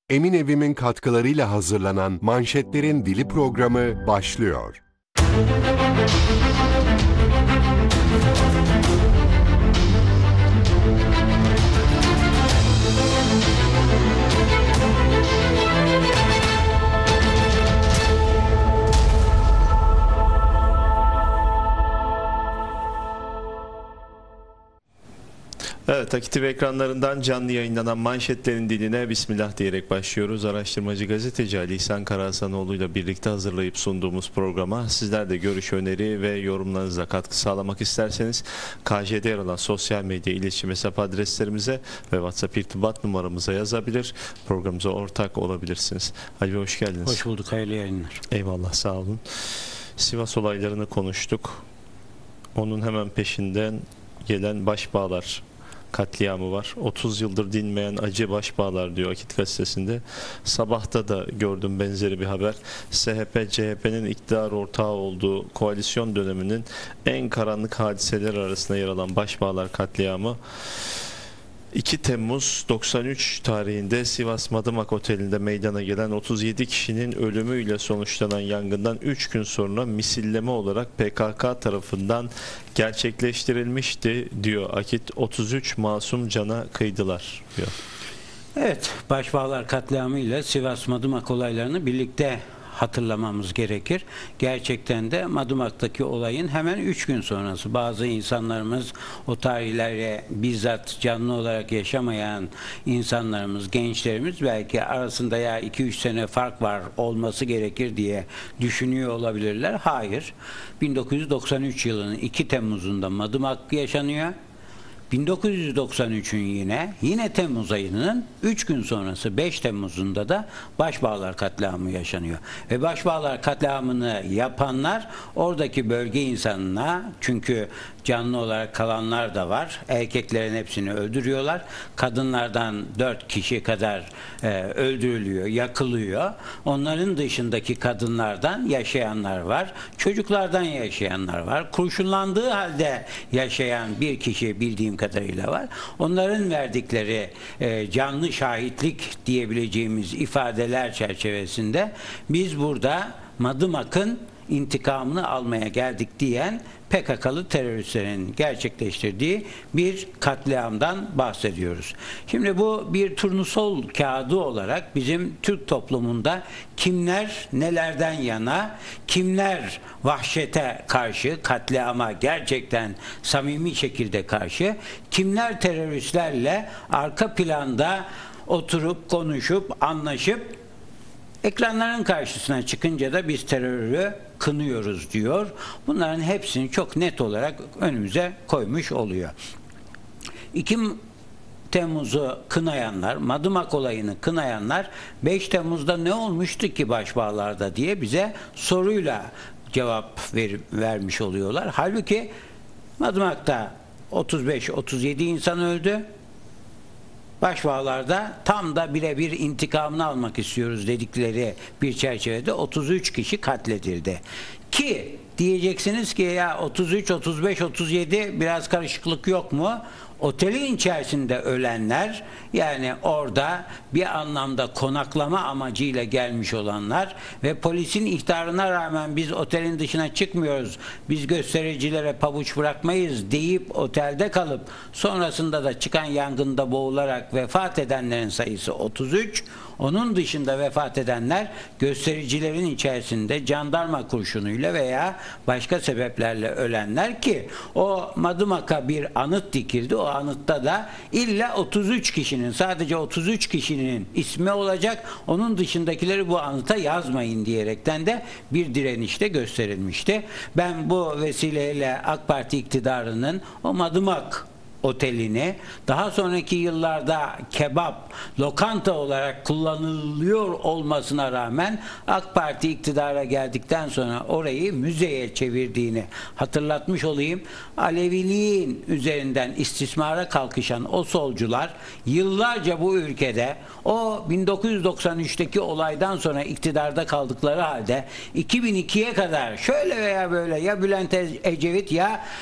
Emin Evim'in katkılarıyla hazırlanan Manşetlerin Dili programı başlıyor. Evet, Akit TV ekranlarından canlı yayınlanan Manşetlerin Diline Bismillah diyerek başlıyoruz. Araştırmacı gazeteci Ali İhsan Karahasanoğlu ile birlikte hazırlayıp sunduğumuz programa sizler de görüş, öneri ve yorumlarınızla katkı sağlamak isterseniz KJ'de yer alan sosyal medya iletişim hesap adreslerimize ve WhatsApp irtibat numaramıza yazabilir. Programımıza ortak olabilirsiniz. Ali Bey, hoş geldiniz. Hoş bulduk, hayırlı yayınlar. Eyvallah, sağ olun. Sivas olaylarını konuştuk. Onun hemen peşinden gelen Başbağlar katliamı var. 30 yıldır dinmeyen acı Başbağlar diyor Akit gazetesinde. Sabahta da gördüm benzeri bir haber. SHP, CHP'nin iktidar ortağı olduğu koalisyon döneminin en karanlık hadiseler arasında yer alan Başbağlar katliamı 2 Temmuz 93 tarihinde Sivas Madımak Oteli'nde meydana gelen 37 kişinin ölümüyle sonuçlanan yangından 3 gün sonra misilleme olarak PKK tarafından gerçekleştirilmişti diyor Akit. 33 masum cana kıydılar diyor. Evet, Başbağlar katliamı ile Sivas Madımak olaylarını birlikte hatırlamamız gerekir. Gerçekten de Madımak'taki olayın hemen 3 gün sonrası. Bazı insanlarımız, o tarihleri bizzat canlı olarak yaşamayan insanlarımız, gençlerimiz belki arasında ya 2-3 sene fark var olması gerekir diye düşünüyor olabilirler. Hayır. 1993 yılının 2 Temmuz'unda Madımak yaşanıyor. 1993'ün yine Temmuz ayının 3 gün sonrası 5 Temmuz'unda da Başbağlar katliamı yaşanıyor. Ve Başbağlar katliamını yapanlar oradaki bölge insanına, çünkü canlı olarak kalanlar da var, erkeklerin hepsini öldürüyorlar. Kadınlardan 4 kişi kadar öldürülüyor, yakılıyor. Onların dışındaki kadınlardan yaşayanlar var. Çocuklardan yaşayanlar var. Kurşunlandığı halde yaşayan bir kişi bildiğim kadarıyla var. Onların verdikleri canlı şahitlik diyebileceğimiz ifadeler çerçevesinde biz burada Madımak'ın intikamını almaya geldik diyen PKK'lı teröristlerin gerçekleştirdiği bir katliamdan bahsediyoruz. Şimdi bu bir turnusol kağıdı olarak bizim Türk toplumunda kimler nelerden yana, kimler vahşete karşı, katliama gerçekten samimi şekilde karşı, kimler teröristlerle arka planda oturup konuşup anlaşıp ekranların karşısına çıkınca da biz terörü kınıyoruz diyor. Bunların hepsini çok net olarak önümüze koymuş oluyor. 2 Temmuz'u kınayanlar, Madımak olayını kınayanlar 5 Temmuz'da ne olmuştu ki Başbağlar'da diye bize soruyla cevap vermiş oluyorlar. Halbuki Madımak'ta 35-37 insan öldü. Başbağlar'da tam da birebir intikamını almak istiyoruz dedikleri bir çerçevede 33 kişi katledildi. Ki diyeceksiniz ki ya 33, 35, 37 biraz karışıklık yok mu? Otelin içerisinde ölenler, yani orada bir anlamda konaklama amacıyla gelmiş olanlar ve polisin ihtarına rağmen biz otelin dışına çıkmıyoruz, biz göstericilere pabuç bırakmayız deyip otelde kalıp sonrasında da çıkan yangında boğularak vefat edenlerin sayısı 33. Onun dışında vefat edenler göstericilerin içerisinde jandarma kurşunuyla veya başka sebeplerle ölenler, ki o Madımak'a bir anıt dikildi. O anıtta da illa 33 kişinin, sadece 33 kişinin ismi olacak. Onun dışındakileri bu anıta yazmayın diyerekten de bir direnişte gösterilmişti. Ben bu vesileyle AK Parti iktidarının o Madımak otelini daha sonraki yıllarda kebap, lokanta olarak kullanılıyor olmasına rağmen AK Parti iktidara geldikten sonra orayı müzeye çevirdiğini hatırlatmış olayım. Aleviliğin üzerinden istismara kalkışan o solcular yıllarca bu ülkede o 1993'teki olaydan sonra iktidarda kaldıkları halde 2002'ye kadar şöyle veya böyle ya Bülent Ecevit ya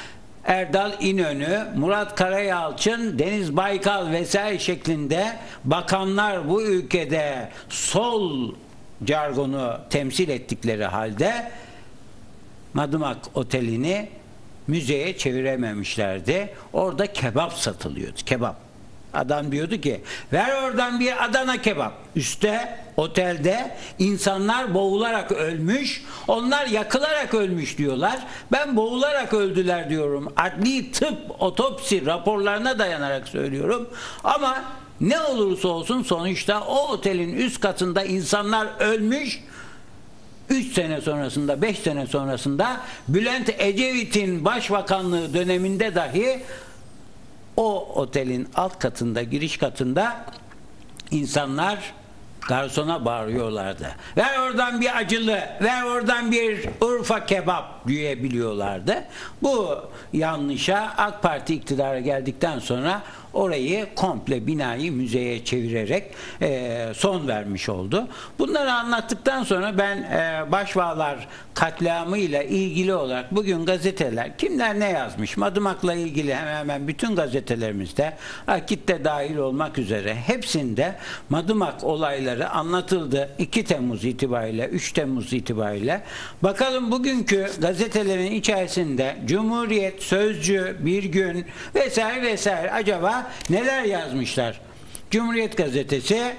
Erdal İnönü, Murat Karayalçın, Deniz Baykal vesaire şeklinde bakanlar bu ülkede sol jargonu temsil ettikleri halde Madımak Oteli'ni müzeye çevirememişlerdi. Orada kebap satılıyordu. Kebap. Adam diyordu ki ver oradan bir Adana kebap. Üste otelde insanlar boğularak ölmüş. Onlar yakılarak ölmüş diyorlar. Ben boğularak öldüler diyorum. Adli tıp otopsi raporlarına dayanarak söylüyorum. Ama ne olursa olsun sonuçta o otelin üst katında insanlar ölmüş. 3 sene sonrasında, 5 sene sonrasında Bülent Ecevit'in başbakanlığı döneminde dahi o otelin alt katında, giriş katında insanlar garsona bağırıyorlardı. Ver oradan bir acılı, ver oradan bir Urfa kebap diyebiliyorlardı. Bu yanlışa AK Parti iktidara geldikten sonra orayı komple binayı müzeye çevirerek son vermiş oldu. Bunları anlattıktan sonra ben Başbağlar katliamı ile ilgili olarak bugün gazeteler kimler ne yazmış? Madımak'la ilgili hemen hemen bütün gazetelerimizde, Akit'te dahil olmak üzere hepsinde Madımak olayları anlatıldı. 2 Temmuz itibariyle, 3 Temmuz itibariyle. Bakalım bugünkü gazetelerin içerisinde Cumhuriyet, Sözcü, Bir Gün vesaire vesaire acaba neler yazmışlar? Cumhuriyet gazetesi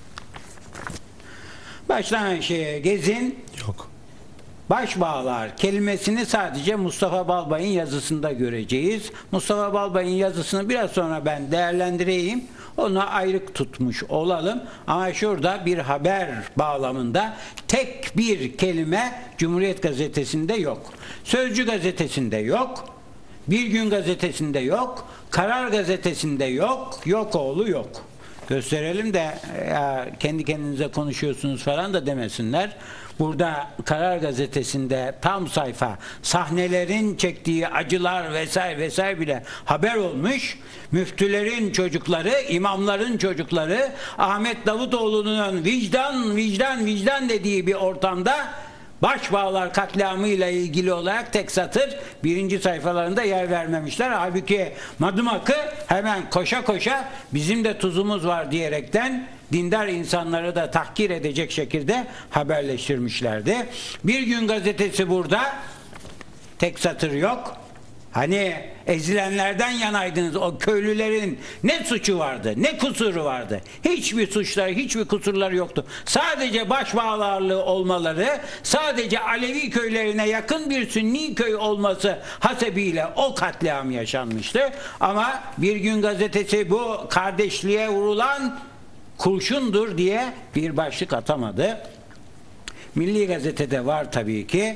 baştan gezin. Yok. Başbağlar kelimesini sadece Mustafa Balbay'ın yazısında göreceğiz. Mustafa Balbay'ın yazısını biraz sonra ben değerlendireyim. Onu ayrık tutmuş olalım. Ama şurada bir haber bağlamında tek bir kelime Cumhuriyet gazetesinde yok. Sözcü gazetesinde yok. Bir Gün gazetesinde yok. Karar gazetesinde yok. Yok oğlu yok. Gösterelim de ya kendi kendinize konuşuyorsunuz falan da demesinler. Burada Karar gazetesinde tam sayfa sahnelerin çektiği acılar vesaire vesaire bile haber olmuş. Müftülerin çocukları, imamların çocukları Ahmet Davutoğlu'nun vicdan vicdan vicdan dediği bir ortamda Başbağlar katliamı ile ilgili olarak tek satır 1. sayfalarında yer vermemişler. Halbuki Madımak'ı hemen koşa koşa bizim de tuzumuz var diyerekten dindar insanları da tahkir edecek şekilde haberleştirmişlerdi. Bir Gün gazetesi burada tek satır yok. Hani ezilenlerden yanaydınız, o köylülerin ne suçu vardı, ne kusuru vardı? Hiçbir suçları, hiçbir kusurları yoktu. Sadece başbağlarlığı olmaları, sadece Alevi köylerine yakın bir Sünni köy olması hasebiyle o katliam yaşanmıştı. Ama Bir Gün gazetesi bu kardeşliğe vurulan kurşundur diye bir başlık atamadı. Milli Gazete'de var tabii ki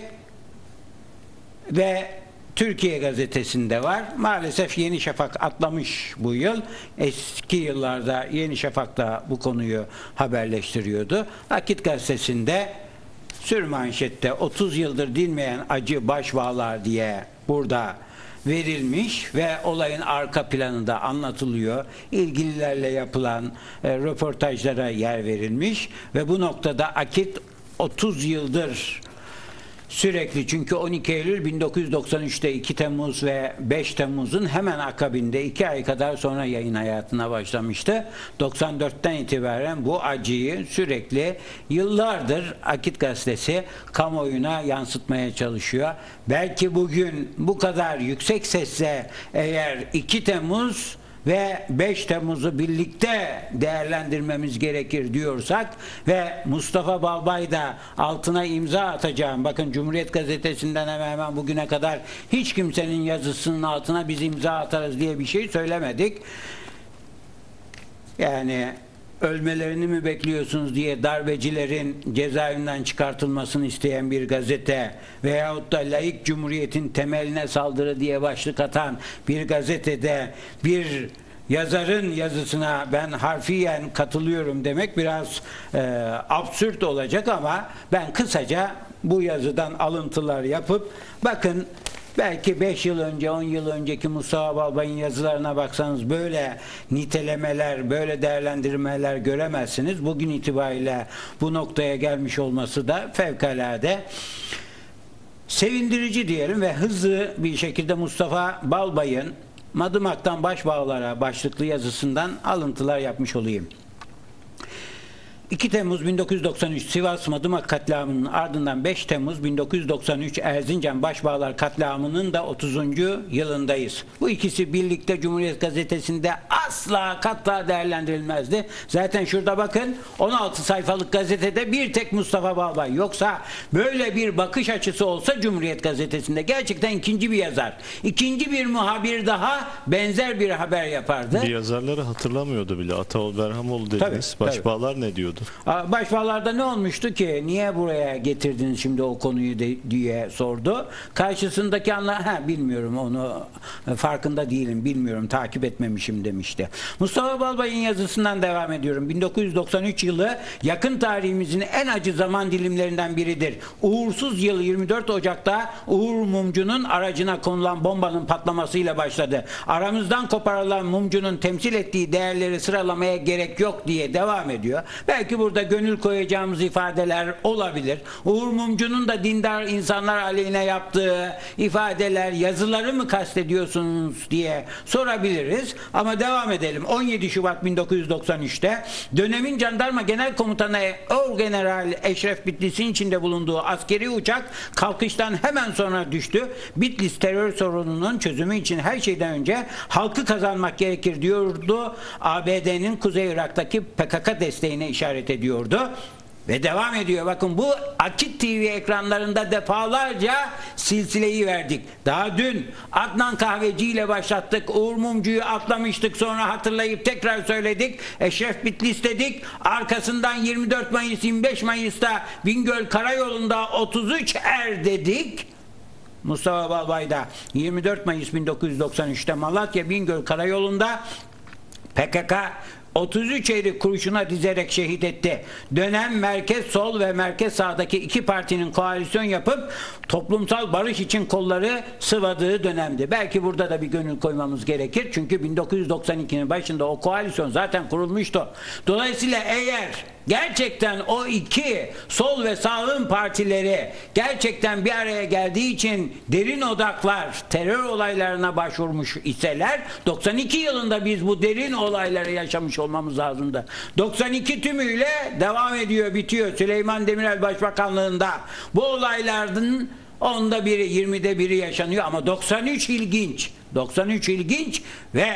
ve Türkiye Gazetesi'nde var. Maalesef Yeni Şafak atlamış bu yıl. Eski yıllarda Yeni Şafak da bu konuyu haberleştiriyordu. Akit Gazetesi'nde sürmanşette 30 yıldır dinmeyen acı başbağlar diye burada verilmiş ve olayın arka planı da anlatılıyor. İlgililerle yapılan röportajlara yer verilmiş ve bu noktada Akit 30 yıldır sürekli, çünkü 12 Eylül 1993'te 2 Temmuz ve 5 Temmuz'un hemen akabinde 2 ay kadar sonra yayın hayatına başlamıştı. 94'ten itibaren bu acıyı sürekli yıllardır Akit Gazetesi kamuoyuna yansıtmaya çalışıyor. Belki bugün bu kadar yüksek sesle eğer 2 Temmuz ve 5 Temmuz'u birlikte değerlendirmemiz gerekir diyorsak ve Mustafa Balbay da altına imza atacağım. Bakın Cumhuriyet Gazetesi'nden hemen bugüne kadar hiç kimsenin yazısının altına biz imza atarız diye bir şey söylemedik. Yani ölmelerini mi bekliyorsunuz diye darbecilerin cezaevinden çıkartılmasını isteyen bir gazete veyahut da laik cumhuriyetin temeline saldırı diye başlık atan bir gazetede bir yazarın yazısına ben harfiyen katılıyorum demek biraz absürt olacak ama ben kısaca bu yazıdan alıntılar yapıp bakın belki 5 yıl önce, 10 yıl önceki Mustafa Balbay'ın yazılarına baksanız böyle nitelemeler, böyle değerlendirmeler göremezsiniz. Bugün itibariyle bu noktaya gelmiş olması da fevkalade sevindirici diyelim ve hızlı bir şekilde Mustafa Balbay'ın Madımak'tan Başbağlar'a başlıklı yazısından alıntılar yapmış olayım. 2 Temmuz 1993 Sivas Madımak katliamının ardından 5 Temmuz 1993 Erzincan Başbağlar katliamının da 30. yılındayız. Bu ikisi birlikte Cumhuriyet Gazetesi'nde asla katla değerlendirilmezdi. Zaten şurada bakın 16 sayfalık gazetede bir tek Mustafa Balbay. Yoksa böyle bir bakış açısı olsa Cumhuriyet Gazetesi'nde gerçekten ikinci bir yazar, ikinci bir muhabir daha benzer bir haber yapardı. Bir yazarları hatırlamıyordu bile. Ataol Berhamoğlu dediniz. Tabii, Başbağlar ne diyordu? Başbağlar'da ne olmuştu ki? Niye buraya getirdiniz şimdi o konuyu diye sordu. Karşısındaki bilmiyorum, onu farkında değilim, bilmiyorum, takip etmemişim demişti. Mustafa Balbay'ın yazısından devam ediyorum. 1993 yılı yakın tarihimizin en acı zaman dilimlerinden biridir. Uğursuz yıl 24 Ocak'ta Uğur Mumcu'nun aracına konulan bombanın patlamasıyla başladı. Aramızdan koparılan Mumcu'nun temsil ettiği değerleri sıralamaya gerek yok diye devam ediyor. Belki burada gönül koyacağımız ifadeler olabilir. Uğur Mumcu'nun da dindar insanlar aleyhine yaptığı ifadeler, yazıları mı kastediyorsunuz diye sorabiliriz. Ama devam edelim. 17 Şubat 1993'te dönemin Jandarma Genel Komutanı Orgeneral Eşref Bitlis'in içinde bulunduğu askeri uçak kalkıştan hemen sonra düştü. Bitlis terör sorununun çözümü için her şeyden önce halkı kazanmak gerekir diyordu. ABD'nin Kuzey Irak'taki PKK desteğine işaret ediyordu. Ve devam ediyor. Bakın, bu Akit TV ekranlarında defalarca silsileyi verdik. Daha dün Adnan Kahveci ile başlattık. Uğur Mumcu'yu atlamıştık. Sonra hatırlayıp tekrar söyledik. Eşref Bitlis dedik. Arkasından 24 Mayıs 25 Mayıs'ta Bingöl Karayolu'nda 33 er dedik. Mustafa Balbay'da 24 Mayıs 1993'te Malatya Bingöl Karayolu'nda PKK 33 eri kurşuna dizerek şehit etti. Dönem merkez sol ve merkez sağdaki iki partinin koalisyon yapıp toplumsal barış için kolları sıvadığı dönemdi. Belki burada da bir gönül koymamız gerekir. Çünkü 1992'nin başında o koalisyon zaten kurulmuştu. Dolayısıyla eğer gerçekten o iki sol ve sağın partileri gerçekten bir araya geldiği için derin odaklar terör olaylarına başvurmuş iseler, 92 yılında biz bu derin olayları yaşamış olmamız lazımdı. 92 tümüyle devam ediyor, bitiyor. Süleyman Demirel Başbakanlığında bu olayların 10'da biri, 20'de biri yaşanıyor ama 93 ilginç. 93 ilginç ve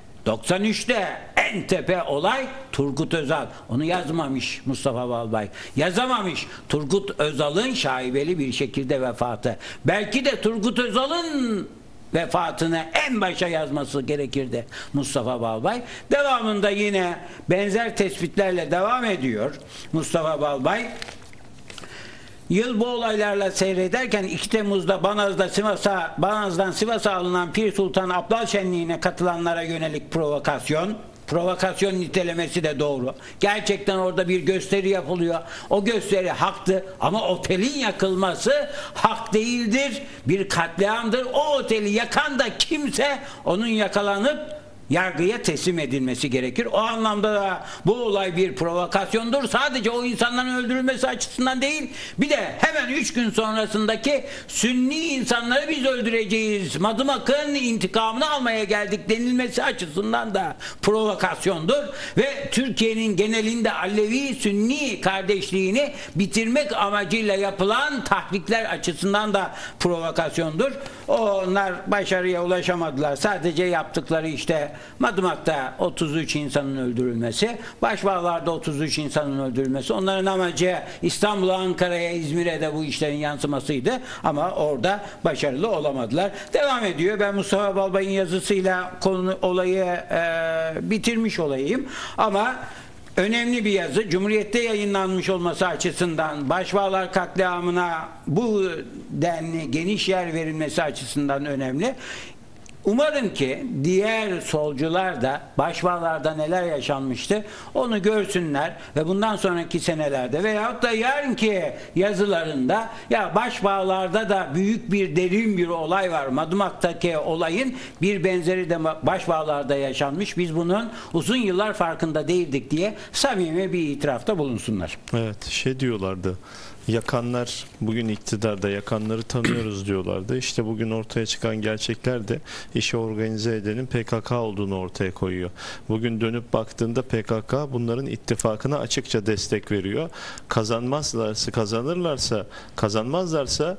93'te en tepe olay Turgut Özal. Onu yazmamış Mustafa Balbay. Yazamamış. Turgut Özal'ın şaibeli bir şekilde vefatı. Belki de Turgut Özal'ın vefatını en başa yazması gerekirdi Mustafa Balbay. Devamında yine benzer tespitlerle devam ediyor Mustafa Balbay. Yıl bu olaylarla seyrederken 2 Temmuz'da Banaz'dan Sivas'a alınan Pir Sultan Abdal Şenliği'ne katılanlara yönelik provokasyon nitelemesi de doğru. Gerçekten orada bir gösteri yapılıyor. O gösteri haktı ama otelin yakılması hak değildir. Bir katliamdır. O oteli yakan da kimse onun yakalanıp yargıya teslim edilmesi gerekir. O anlamda da bu olay bir provokasyondur. Sadece o insanların öldürülmesi açısından değil, bir de hemen 3 gün sonrasındaki Sünni insanları biz öldüreceğiz, Madımak'ın intikamını almaya geldik denilmesi açısından da provokasyondur. Ve Türkiye'nin genelinde Alevi-Sünni kardeşliğini bitirmek amacıyla yapılan tahrikler açısından da provokasyondur. Onlar başarıya ulaşamadılar. Sadece yaptıkları işte Madımak'ta 33 insanın öldürülmesi, Başbağlar'da 33 insanın öldürülmesi. Onların amacı İstanbul'a, Ankara'ya, İzmir'e de bu işlerin yansımasıydı. Ama orada başarılı olamadılar. Devam ediyor. Ben Mustafa Balbay'ın yazısıyla olayı bitirmiş olayım. Ama önemli bir yazı. Cumhuriyet'te yayınlanmış olması açısından, Başbağlar katliamına bu denli geniş yer verilmesi açısından önemli. Umarım ki diğer solcular da Başbağlar'da neler yaşanmıştı onu görsünler ve bundan sonraki senelerde veyahut da yarınki yazılarında ya Başbağlar'da da büyük bir derin bir olay var. Madımak'taki olayın bir benzeri de Başbağlar'da yaşanmış. Biz bunun uzun yıllar farkında değildik diye samimi bir itirafta bulunsunlar. Evet, diyorlardı. Yakanlar bugün iktidarda, yakanları tanıyoruz diyorlardı. İşte bugün ortaya çıkan gerçekler de işi organize edenin PKK olduğunu ortaya koyuyor. Bugün dönüp baktığında PKK bunların ittifakına açıkça destek veriyor. Kazanmazlarsa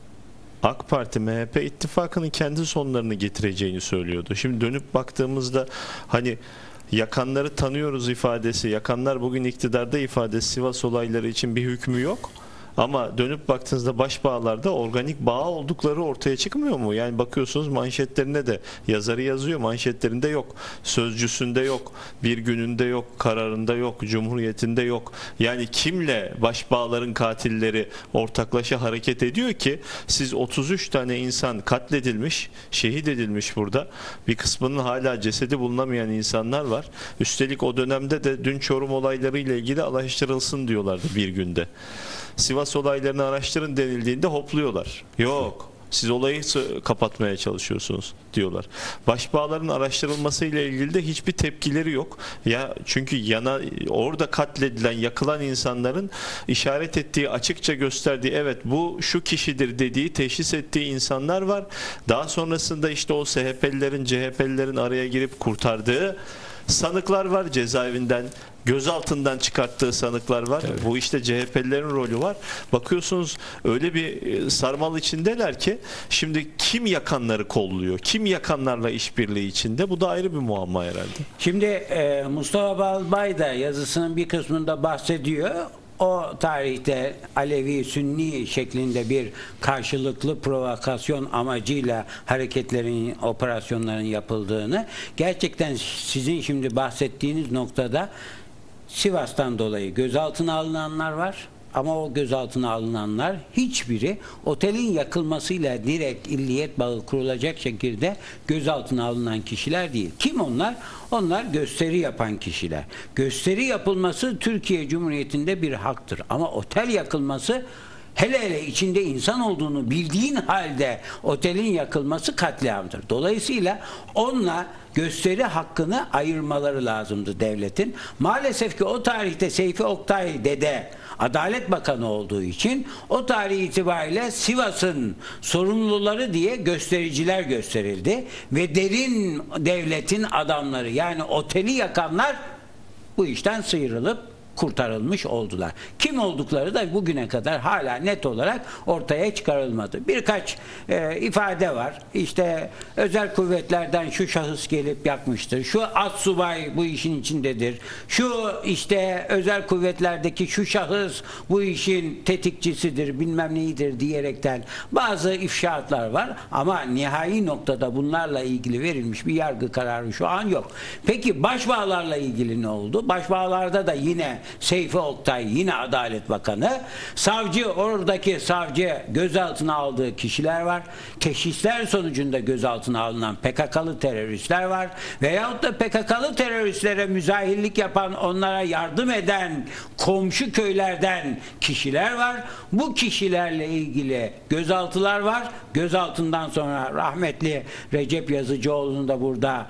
AK Parti MHP ittifakının kendi sonlarını getireceğini söylüyordu. Şimdi dönüp baktığımızda hani yakanları tanıyoruz ifadesi, yakanlar bugün iktidarda ifadesi Sivas olayları için bir hükmü yok. Ama dönüp baktığınızda başbağlarda organik bağ oldukları ortaya çıkmıyor mu? Yani bakıyorsunuz manşetlerine de yazarı yazıyor, manşetlerinde yok. Sözcüsünde yok, bir gününde yok, kararında yok, cumhuriyetinde yok. Yani kimle başbağların katilleri ortaklaşa hareket ediyor ki siz 33 tane insan katledilmiş, şehit edilmiş burada. Bir kısmının hala cesedi bulunamayan insanlar var. Üstelik o dönemde de dün Çorum olayları ile ilgili araştırılsın diyorlardı bir günde. Sivas olaylarını araştırın denildiğinde hopluyorlar. Yok, siz olayı kapatmaya çalışıyorsunuz diyorlar. Başbağların araştırılması ile ilgili de hiçbir tepkileri yok. Ya çünkü orada katledilen, yakılan insanların işaret ettiği, açıkça gösterdiği, evet bu şu kişidir dediği, teşhis ettiği insanlar var. Daha sonrasında işte o SHP'lilerin, CHP'lilerin araya girip kurtardığı sanıklar var, cezaevinden, gözaltından çıkarttığı sanıklar var. Evet. Bu işte CHP'lilerin rolü var. Bakıyorsunuz öyle bir sarmal içindeler ki şimdi kim yakanları kolluyor? Kim yakanlarla işbirliği içinde? Bu da ayrı bir muamma herhalde. Şimdi Mustafa Balbay da yazısının bir kısmında bahsediyor. O tarihte Alevi-Sünni şeklinde bir karşılıklı provokasyon amacıyla hareketlerin, operasyonların yapıldığını, gerçekten sizin şimdi bahsettiğiniz noktada Sivas'tan dolayı gözaltına alınanlar var. Ama o gözaltına alınanlar hiçbiri otelin yakılmasıyla direkt illiyet bağı kurulacak şekilde gözaltına alınan kişiler değil. Kim onlar? Onlar gösteri yapan kişiler. Gösteri yapılması Türkiye Cumhuriyeti'nde bir haktır. Ama otel yakılması, hele hele içinde insan olduğunu bildiğin halde otelin yakılması katliamdır. Dolayısıyla onunla gösteri hakkını ayırmaları lazımdı devletin. Maalesef ki o tarihte Seyfi Oktay dede Adalet Bakanı olduğu için o tarih itibariyle Sivas'ın sorumluları diye göstericiler gösterildi ve derin devletin adamları, yani oteli yakanlar bu işten sıyrılıp kurtarılmış oldular. Kim oldukları da bugüne kadar hala net olarak ortaya çıkarılmadı. Birkaç ifade var. İşte özel kuvvetlerden şu şahıs gelip yakmıştır. Şu astsubay bu işin içindedir. Şu işte özel kuvvetlerdeki şu şahıs bu işin tetikçisidir, bilmem neyidir diyerekten bazı ifşaatlar var. Ama nihai noktada bunlarla ilgili verilmiş bir yargı kararı şu an yok. Peki başbağlarla ilgili ne oldu? Başbağlarda da yine Seyfi Oktay, yine Adalet Bakanı, savcı, oradaki savcı gözaltına aldığı kişiler var. Teşhisler sonucunda gözaltına alınan PKK'lı teröristler var. Veyahut da PKK'lı teröristlere müzahirlik yapan, onlara yardım eden komşu köylerden kişiler var. Bu kişilerle ilgili gözaltılar var. Gözaltından sonra rahmetli Recep Yazıcıoğlu'nu da burada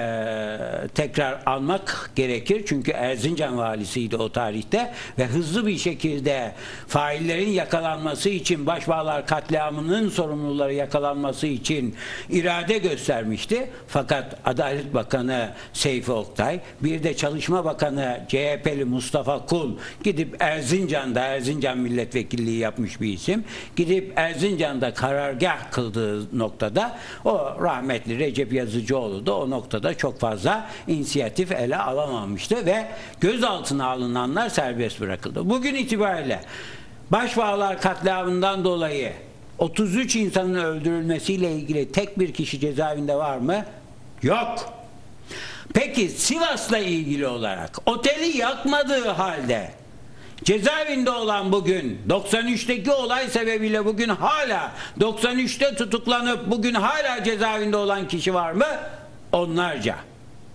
tekrar almak gerekir. Çünkü Erzincan valisiydi o tarihte ve hızlı bir şekilde faillerin yakalanması için, başbağlar katliamının sorumluları yakalanması için irade göstermişti. Fakat Adalet Bakanı Seyfi Oktay, bir de Çalışma Bakanı CHP'li Mustafa Kul gidip Erzincan'da, Erzincan milletvekilliği yapmış bir isim, gidip Erzincan'da karargah kıldığı noktada o rahmetli Recep Yazıcıoğlu da o noktada çok fazla inisiyatif ele alamamıştı ve gözaltına alınanlar serbest bırakıldı. Bugün itibariyle Başbağlar katliamından dolayı 33 insanın öldürülmesiyle ilgili tek bir kişi cezaevinde var mı? Yok. Peki Sivas'la ilgili olarak oteli yakmadığı halde cezaevinde olan, bugün 93'teki olay sebebiyle bugün hala 93'te tutuklanıp bugün hala cezaevinde olan kişi var mı? Onlarca.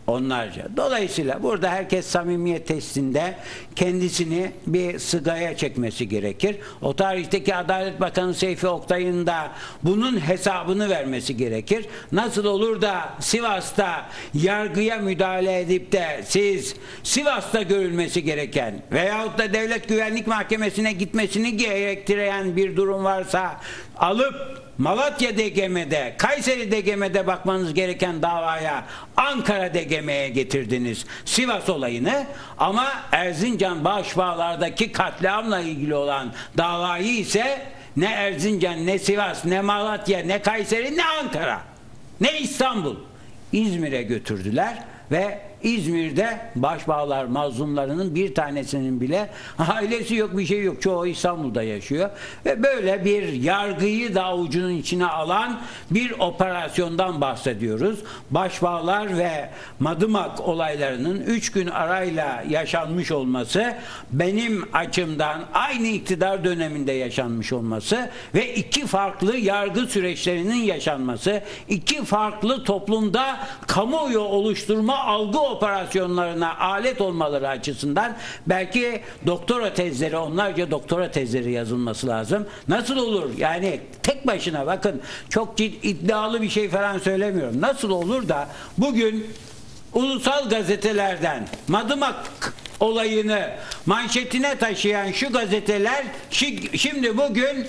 Onlarca. Dolayısıyla burada herkes samimiyet testinde kendisini bir sıraya çekmesi gerekir. O tarihteki Adalet Bakanı Seyfi Oktay'ın da bunun hesabını vermesi gerekir. Nasıl olur da Sivas'ta yargıya müdahale edip de siz Sivas'ta görülmesi gereken veyahut da Devlet Güvenlik Mahkemesi'ne gitmesini gerektiren bir durum varsa alıp Malatya DGM'de, Kayseri DGM'de bakmanız gereken davaya Ankara DGM'ye getirdiniz Sivas olayını, ama Erzincan Başbağlar'daki katliamla ilgili olan davayı ise ne Erzincan, ne Sivas, ne Malatya, ne Kayseri, ne Ankara, ne İstanbul, İzmir'e götürdüler ve İzmir'de Başbağlar mazlumlarının bir tanesinin bile ailesi yok, bir şey yok. Çoğu İstanbul'da yaşıyor. Ve böyle bir yargıyı da avucunun içine alan bir operasyondan bahsediyoruz. Başbağlar ve Madımak olaylarının 3 gün arayla yaşanmış olması, benim açımdan aynı iktidar döneminde yaşanmış olması ve 2 farklı yargı süreçlerinin yaşanması, 2 farklı toplumda kamuoyu oluşturma algı operasyonlarına alet olmaları açısından belki doktora tezleri, onlarca doktora tezleri yazılması lazım. Nasıl olur? Yani tek başına, bakın, çok iddialı bir şey falan söylemiyorum. Nasıl olur da bugün ulusal gazetelerden Madımak olayını manşetine taşıyan şu gazeteler şimdi bugün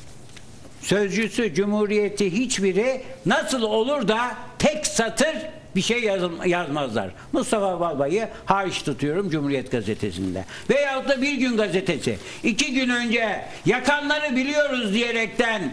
Sözcüsü, Cumhuriyeti, hiçbiri nasıl olur da tek satır bir şey yazmazlar. Mustafa Balbay'ı hariç tutuyorum Cumhuriyet Gazetesi'nde. Veyahut da Bir Gün Gazetesi 2 gün önce yakanları biliyoruz diyerekten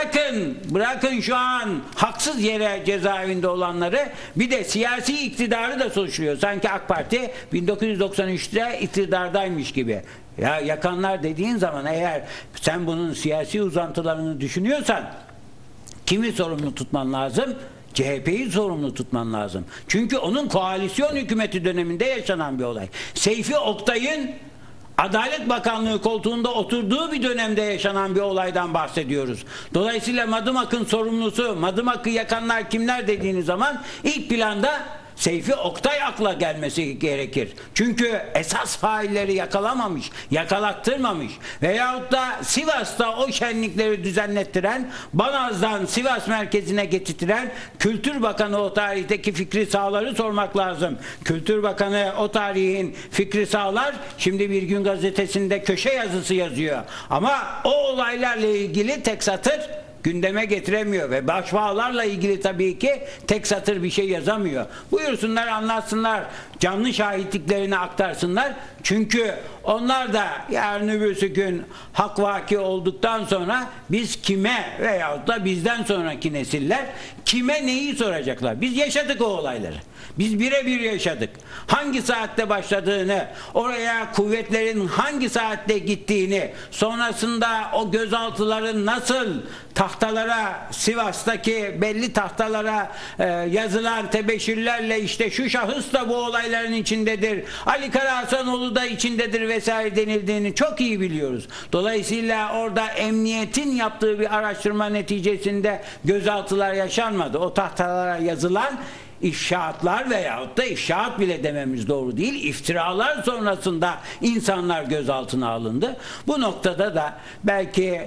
bırakın şu an haksız yere cezaevinde olanları, bir de siyasi iktidarı da suçluyor. Sanki AK Parti 1993'te iktidardaymış gibi. Ya yakanlar dediğin zaman, eğer sen bunun siyasi uzantılarını düşünüyorsan kimi sorumlu tutman lazım? CHP'yi sorumlu tutman lazım. Çünkü onun koalisyon hükümeti döneminde yaşanan bir olay. Seyfi Oktay'ın Adalet Bakanlığı koltuğunda oturduğu bir dönemde yaşanan bir olaydan bahsediyoruz. Dolayısıyla Madımak'ın sorumlusu, Madımak'ı yakanlar kimler dediğiniz zaman ilk planda Seyfi Oktay akla gelmesi gerekir. Çünkü esas failleri yakalamamış, yakalattırmamış veyahut da Sivas'ta o şenlikleri düzenlettiren, Banaz'dan Sivas merkezine getirtiren Kültür Bakanı o tarihteki Fikri Sağlar'ı sormak lazım. Kültür Bakanı o tarihin Fikri Sağlar şimdi Bir Gün Gazetesi'nde köşe yazısı yazıyor. Ama o olaylarla ilgili tek satır gündeme getiremiyor ve başbağlarla ilgili tabii ki tek satır bir şey yazamıyor. Buyursunlar, anlatsınlar, canlı şahitliklerini aktarsınlar. Çünkü onlar da yarın öbürsü gün hak vaki olduktan sonra biz kime veyahut da bizden sonraki nesiller kime neyi soracaklar? Biz yaşadık o olayları. Biz birebir yaşadık. Hangi saatte başladığını, oraya kuvvetlerin hangi saatte gittiğini, sonrasında o gözaltıların nasıl tahtalara, Sivas'taki belli tahtalara yazılan tebeşirlerle işte şu şahıs da bu olayların içindedir, Ali Karahasanoğlu da içindedir vesaire denildiğini çok iyi biliyoruz. Dolayısıyla orada emniyetin yaptığı bir araştırma neticesinde gözaltılar yaşanmadı. O tahtalara yazılan ifşaatlar veyahut da ifşaat bile dememiz doğru değil, iftiralar sonrasında insanlar gözaltına alındı. Bu noktada da belki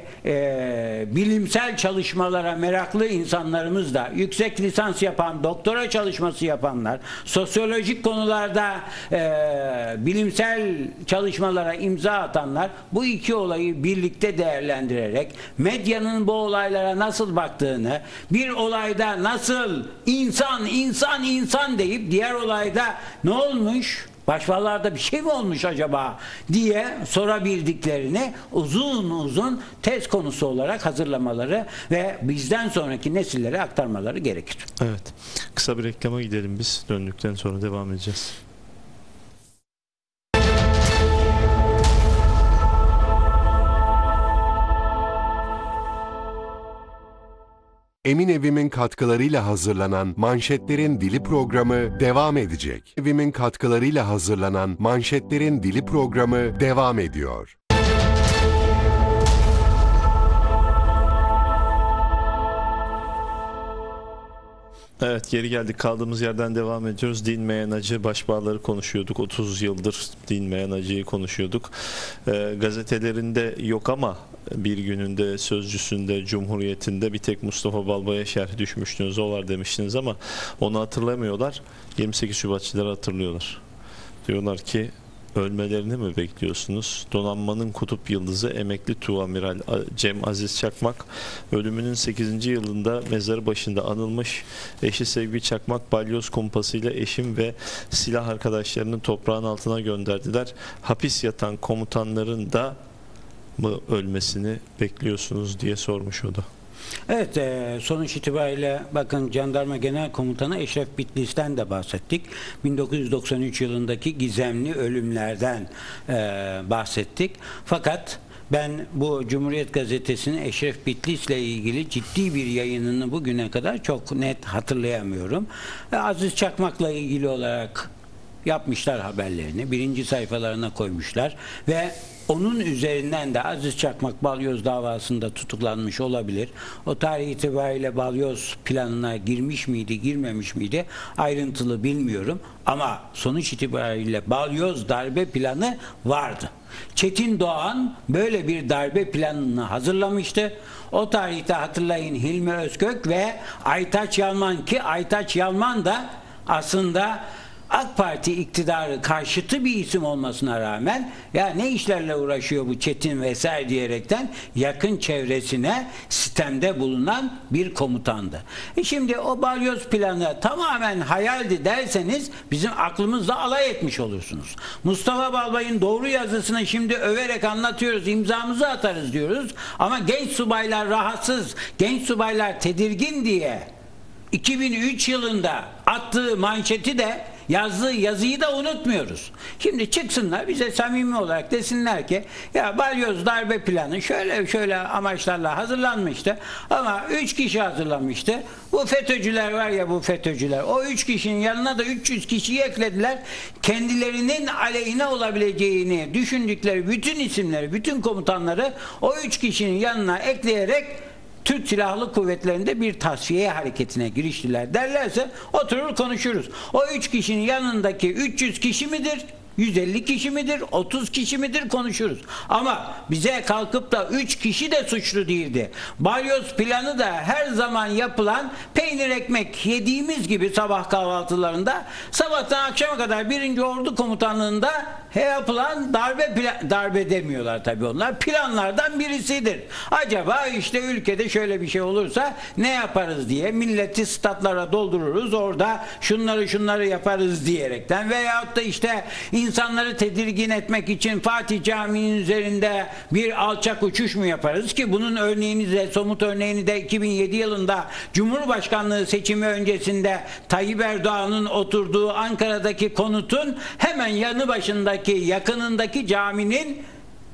bilimsel çalışmalara meraklı insanlarımız da, yüksek lisans yapan, doktora çalışması yapanlar, sosyolojik konularda bilimsel çalışmalara imza atanlar bu iki olayı birlikte değerlendirerek medyanın bu olaylara nasıl baktığını, bir olayda nasıl insan deyip diğer olayda ne olmuş, başvalarda bir şey mi olmuş acaba diye sorabildiklerini uzun uzun tez konusu olarak hazırlamaları ve bizden sonraki nesillere aktarmaları gerekir. Evet. Kısa bir reklama gidelim biz. Döndükten sonra devam edeceğiz. Emin Evim'in katkılarıyla hazırlanan Manşetlerin Dili programı devam edecek. Evim'in katkılarıyla hazırlanan Manşetlerin Dili programı devam ediyor. Evet, geri geldik. Kaldığımız yerden devam ediyoruz. Dinmeyen acı başbağları konuşuyorduk. 30 yıldır dinmeyen acıyı konuşuyorduk. Gazetelerinde yok ama bir gününde, Sözcüsü'nde, Cumhuriyet'inde bir tek Mustafa Balbay'a şerh düşmüştünüz. O var demiştiniz ama onu hatırlamıyorlar. 28 Şubatçıları hatırlıyorlar. Diyorlar ki, ölmelerini mi bekliyorsunuz? Donanmanın kutup yıldızı emekli Tuğamiral Cem Aziz Çakmak ölümünün 8. yılında mezarı başında anılmış. Eşi Sevgi Çakmak balyoz kumpasıyla eşim ve silah arkadaşlarını toprağın altına gönderdiler. Hapis yatan komutanların da mı ölmesini bekliyorsunuz diye sormuş o da. Evet, sonuç itibariyle bakın, Jandarma Genel Komutanı Eşref Bitlis'ten de bahsettik. 1993 yılındaki gizemli ölümlerden bahsettik. Fakat ben bu Cumhuriyet Gazetesi'nin Eşref Bitlis'le ilgili ciddi bir yayınını bugüne kadar çok net hatırlayamıyorum. Aziz Çakmak'la ilgili olarak yapmışlar haberlerini. Birinci sayfalarına koymuşlar ve onun üzerinden de Aziz Çakmak balyoz davasında tutuklanmış olabilir. O tarih itibariyle balyoz planına girmiş miydi, girmemiş miydi ayrıntılı bilmiyorum. Ama sonuç itibariyle balyoz darbe planı vardı. Çetin Doğan böyle bir darbe planını hazırlamıştı. O tarihte hatırlayın, Hilmi Özkök ve Aytaç Yalman, ki Aytaç Yalman da aslında AK Parti iktidarı karşıtı bir isim olmasına rağmen ya ne işlerle uğraşıyor bu Çetin vesaire diyerekten yakın çevresine sitemde bulunan bir komutandı. Şimdi o balyoz planı tamamen hayaldi derseniz bizim aklımızla alay etmiş olursunuz. Mustafa Balbay'ın doğru yazısını şimdi överek anlatıyoruz, imzamızı atarız diyoruz ama genç subaylar rahatsız, genç subaylar tedirgin diye 2003 yılında attığı manşeti de, yazdığı yazıyı da unutmuyoruz. Şimdi çıksınlar bize samimi olarak desinler ki ya balyoz darbe planı şöyle şöyle amaçlarla hazırlanmıştı ama 3 kişi hazırlanmıştı. Bu FETÖ'cüler var ya, bu FETÖ'cüler, o 3 kişinin yanına da 300 kişiyi eklediler. Kendilerinin aleyhine olabileceğini düşündükleri bütün isimleri, bütün komutanları o 3 kişinin yanına ekleyerek Türk Silahlı Kuvvetleri'nde bir tasfiye hareketine giriştiler derlerse oturur konuşuruz. O 3 kişinin yanındaki 300 kişi midir? 150 kişi midir? 30 kişi midir? Konuşuruz. Ama bize kalkıp da 3 kişi de suçlu değildi. Balyoz planı da her zaman yapılan peynir ekmek yediğimiz gibi sabah kahvaltılarında, sabahtan akşama kadar 1. Ordu Komutanlığı'nda yapılan darbe demiyorlar tabii onlar, planlardan birisidir. Acaba işte ülkede şöyle bir şey olursa ne yaparız diye milleti statlara doldururuz, orada şunları yaparız diyerekten, veyahut da işte insanları tedirgin etmek için Fatih Camii'nin üzerinde bir alçak uçuş mu yaparız, ki bunun örneğini de, somut örneğini de 2007 yılında Cumhurbaşkanlığı seçimi öncesinde Tayyip Erdoğan'ın oturduğu Ankara'daki konutun hemen yanı başındaki, yakınındaki caminin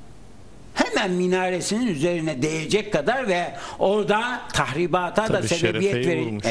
hemen minaresinin üzerine değecek kadar ve orada tahribata da sebebiyet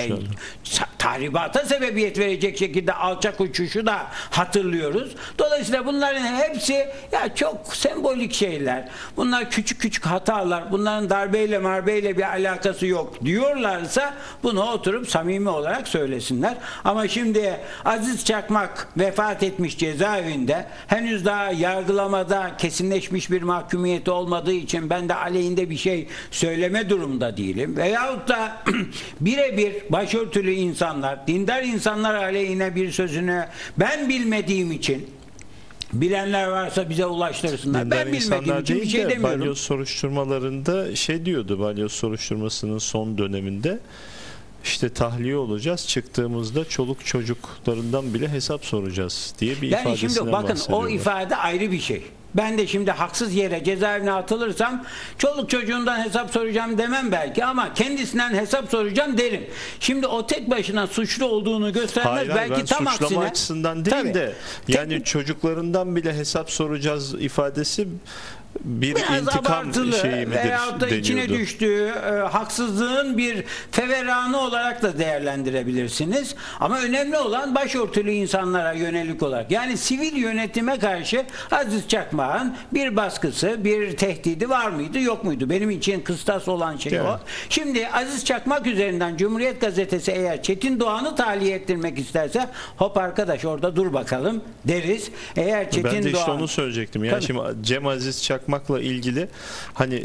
sebebiyet verecek şekilde alçak uçuşu da hatırlıyoruz. Dolayısıyla bunların hepsi ya çok sembolik şeyler. Bunlar küçük küçük hatalar. Bunların darbeyle marbeyle bir alakası yok diyorlarsa bunu oturup samimi olarak söylesinler. Ama şimdi Aziz Çakmak vefat etmiş cezaevinde. Henüz daha yargılamada kesinleşmiş bir mahkumiyeti olmadığı için ben de aleyhinde bir şey söyleme durumunda değilim. Veyahut da birebir başörtülü insanlar, dindar insanlar aleyhine bir sözünü ben bilmediğim için, bilenler varsa bize ulaştırsınlar. Dindar ben bilmediğim için bir şey demiyorum. Balyoz soruşturmalarında diyordu, balyoz soruşturmasının son döneminde işte tahliye olacağız, çıktığımızda çoluk çocuklarından bile hesap soracağız diye bir ifadesinden bahsediyorlar. Şimdi bakın, o ifade ayrı bir şey. Ben de şimdi haksız yere cezaevine atılırsam çoluk çocuğundan hesap soracağım demem belki, ama kendisinden hesap soracağım derim. Şimdi o tek başına suçlu olduğunu göstermez. Hayır, belki tam suçlama aksine açısından değil tabii, de yani çocuklarından bile hesap soracağız ifadesi bir biraz intikam abartılı şeyi midir veyahut da içine deniyordu. düştüğü haksızlığın bir feveranı olarak da değerlendirebilirsiniz. Ama önemli olan başörtülü insanlara yönelik olarak. Yani sivil yönetime karşı Aziz Çakmak'ın bir baskısı, bir tehdidi var mıydı, yok muydu? Benim için kıstas olan şey Evet. o. Şimdi Aziz Çakmak üzerinden Cumhuriyet Gazetesi eğer Çetin Doğan'ı tahliye ettirmek isterse, hop arkadaş orada dur bakalım deriz. Eğer Çetin Ben de işte Doğan... onu söyleyecektim. Yani Tabii. şimdi Cem Aziz Çakmak'la ilgili hani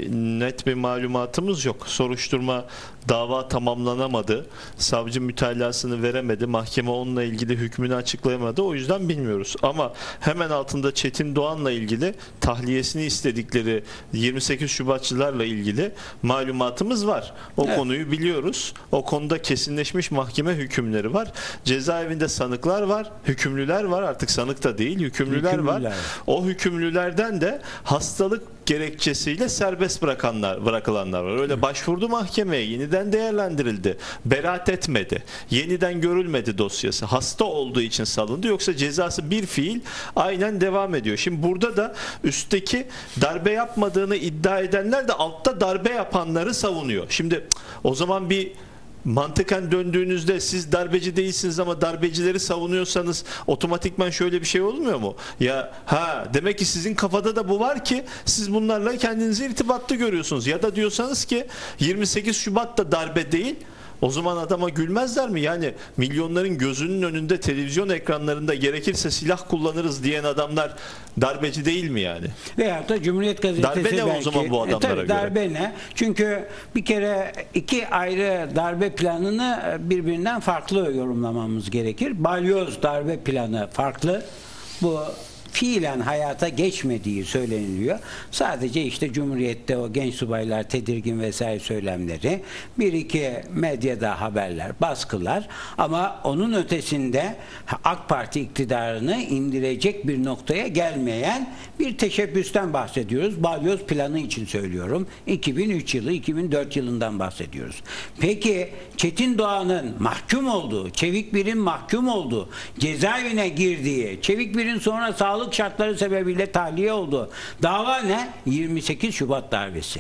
net bir malumatımız yok. Soruşturma, dava tamamlanamadı. Savcı mütalasını veremedi. Mahkeme onunla ilgili hükmünü açıklayamadı. O yüzden bilmiyoruz. Ama hemen altında Çetin Doğan'la ilgili tahliyesini istedikleri 28 Şubatçılarla ilgili malumatımız var. O Evet. konuyu biliyoruz. O konuda kesinleşmiş mahkeme hükümleri var. Cezaevinde sanıklar var. Hükümlüler var. Artık sanık da değil. Hükümlüler var. Hükümlüler. O hükümlülerden de hastalık gerekçesiyle serbest bırakılanlar var. Öyle başvurdu mahkemeye, yeniden değerlendirildi. Beraat etmedi. Yeniden görülmedi dosyası. Hasta olduğu için salındı. Yoksa cezası bir fiil aynen devam ediyor. Şimdi burada da üstteki darbe yapmadığını iddia edenler de altta darbe yapanları savunuyor. Şimdi o zaman bir mantıken döndüğünüzde siz darbeci değilsiniz ama darbecileri savunuyorsanız otomatikman şöyle bir şey olmuyor mu? Ya demek ki sizin kafada da bu var ki siz bunlarla kendinizi irtibatlı görüyorsunuz. Ya da diyorsanız ki 28 Şubat da darbe değil. O zaman adama gülmezler mi? Yani milyonların gözünün önünde televizyon ekranlarında gerekirse silah kullanırız diyen adamlar darbeci değil mi yani? Veyahut da Cumhuriyet Gazetesi Darbe ne o belki. zaman bu adamlara Tabii, göre? darbe ne? Çünkü bir kere iki ayrı darbe planını birbirinden farklı yorumlamamız gerekir. Balyoz darbe planı farklı. Bu fiilen hayata geçmediği söyleniliyor. Sadece işte Cumhuriyet'te o genç subaylar tedirgin vesaire söylemleri, bir iki medyada haberler, baskılar, ama onun ötesinde AK Parti iktidarını indirecek bir noktaya gelmeyen bir teşebbüsten bahsediyoruz. Balyoz planı için söylüyorum. 2003 yılı, 2004 yılından bahsediyoruz. Peki Çetin Doğan'ın mahkum olduğu, Çevik Bir'in mahkum olduğu, cezaevine girdiği, Çevik Bir'in sonra sağlık şartları sebebiyle tahliye oldu. Dava ne? 28 Şubat darbesi.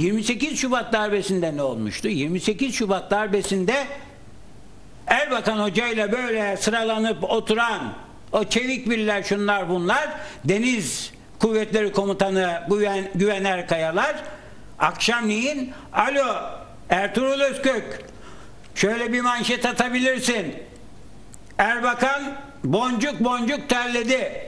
28 Şubat darbesinde ne olmuştu? 28 Şubat darbesinde Erbakan Hoca ile böyle sıralanıp oturan o Çevik Birler, şunlar bunlar, Deniz Kuvvetleri Komutanı Güven Erkayalar akşamleyin alo Ertuğrul Özkök şöyle bir manşet atabilirsin. Erbakan boncuk boncuk terledi.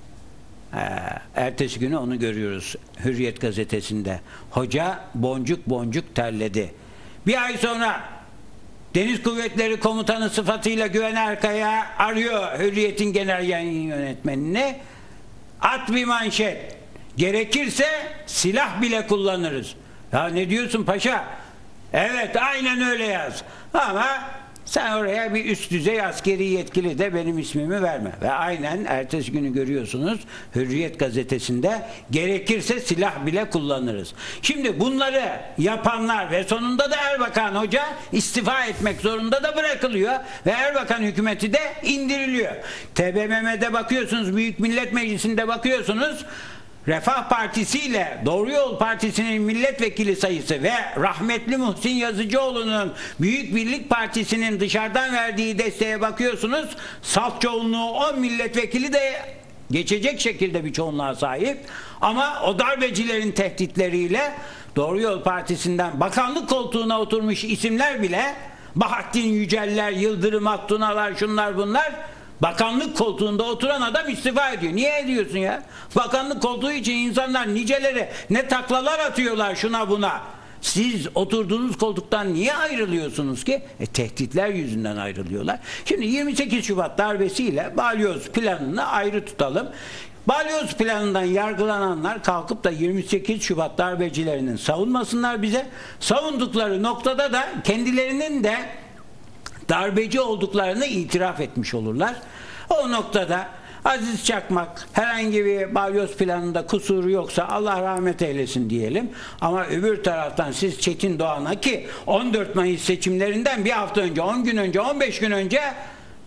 Ertesi günü onu görüyoruz Hürriyet gazetesinde. Hoca boncuk boncuk terledi. Bir ay sonra Deniz Kuvvetleri Komutanı sıfatıyla Güven Erkaya arıyor Hürriyet'in genel yayın yönetmenini. At bir manşet. Gerekirse silah bile kullanırız. Ya ne diyorsun paşa? Evet aynen öyle yaz. Ama sen oraya bir üst düzey askeri yetkili de benim ismimi verme. Ve aynen ertesi günü görüyorsunuz Hürriyet gazetesinde gerekirse silah bile kullanırız. Şimdi bunları yapanlar ve sonunda da Erbakan Hoca istifa etmek zorunda da bırakılıyor ve Erbakan hükümeti de indiriliyor. TBMM'de bakıyorsunuz, Büyük Millet Meclisi'nde bakıyorsunuz, Refah Partisi ile Doğru Yol Partisi'nin milletvekili sayısı ve rahmetli Muhsin Yazıcıoğlu'nun Büyük Birlik Partisi'nin dışarıdan verdiği desteğe bakıyorsunuz. Salt çoğunluğu 10 milletvekili de geçecek şekilde bir çoğunluğa sahip. Ama o darbecilerin tehditleriyle Doğru Yol Partisi'nden bakanlık koltuğuna oturmuş isimler bile, Bahattin Yüceller, Yıldırım Aktunalar, şunlar bunlar, bakanlık koltuğunda oturan adam istifa ediyor. Niye ediyorsun ya? Bakanlık koltuğu için insanlar niceleri ne taklalar atıyorlar şuna buna. Siz oturduğunuz koltuktan niye ayrılıyorsunuz ki? Tehditler yüzünden ayrılıyorlar. Şimdi 28 Şubat darbesiyle Balyoz planını ayrı tutalım. Balyoz planından yargılananlar kalkıp da 28 Şubat darbecilerinin savunmasınlar bize. Savundukları noktada da kendilerinin de darbeci olduklarını itiraf etmiş olurlar. O noktada Aziz Çakmak herhangi bir balyoz planında kusuru yoksa Allah rahmet eylesin diyelim. Ama öbür taraftan siz Çetin Doğan'a, ki 14 Mayıs seçimlerinden bir hafta önce, 10 gün önce, 15 gün önce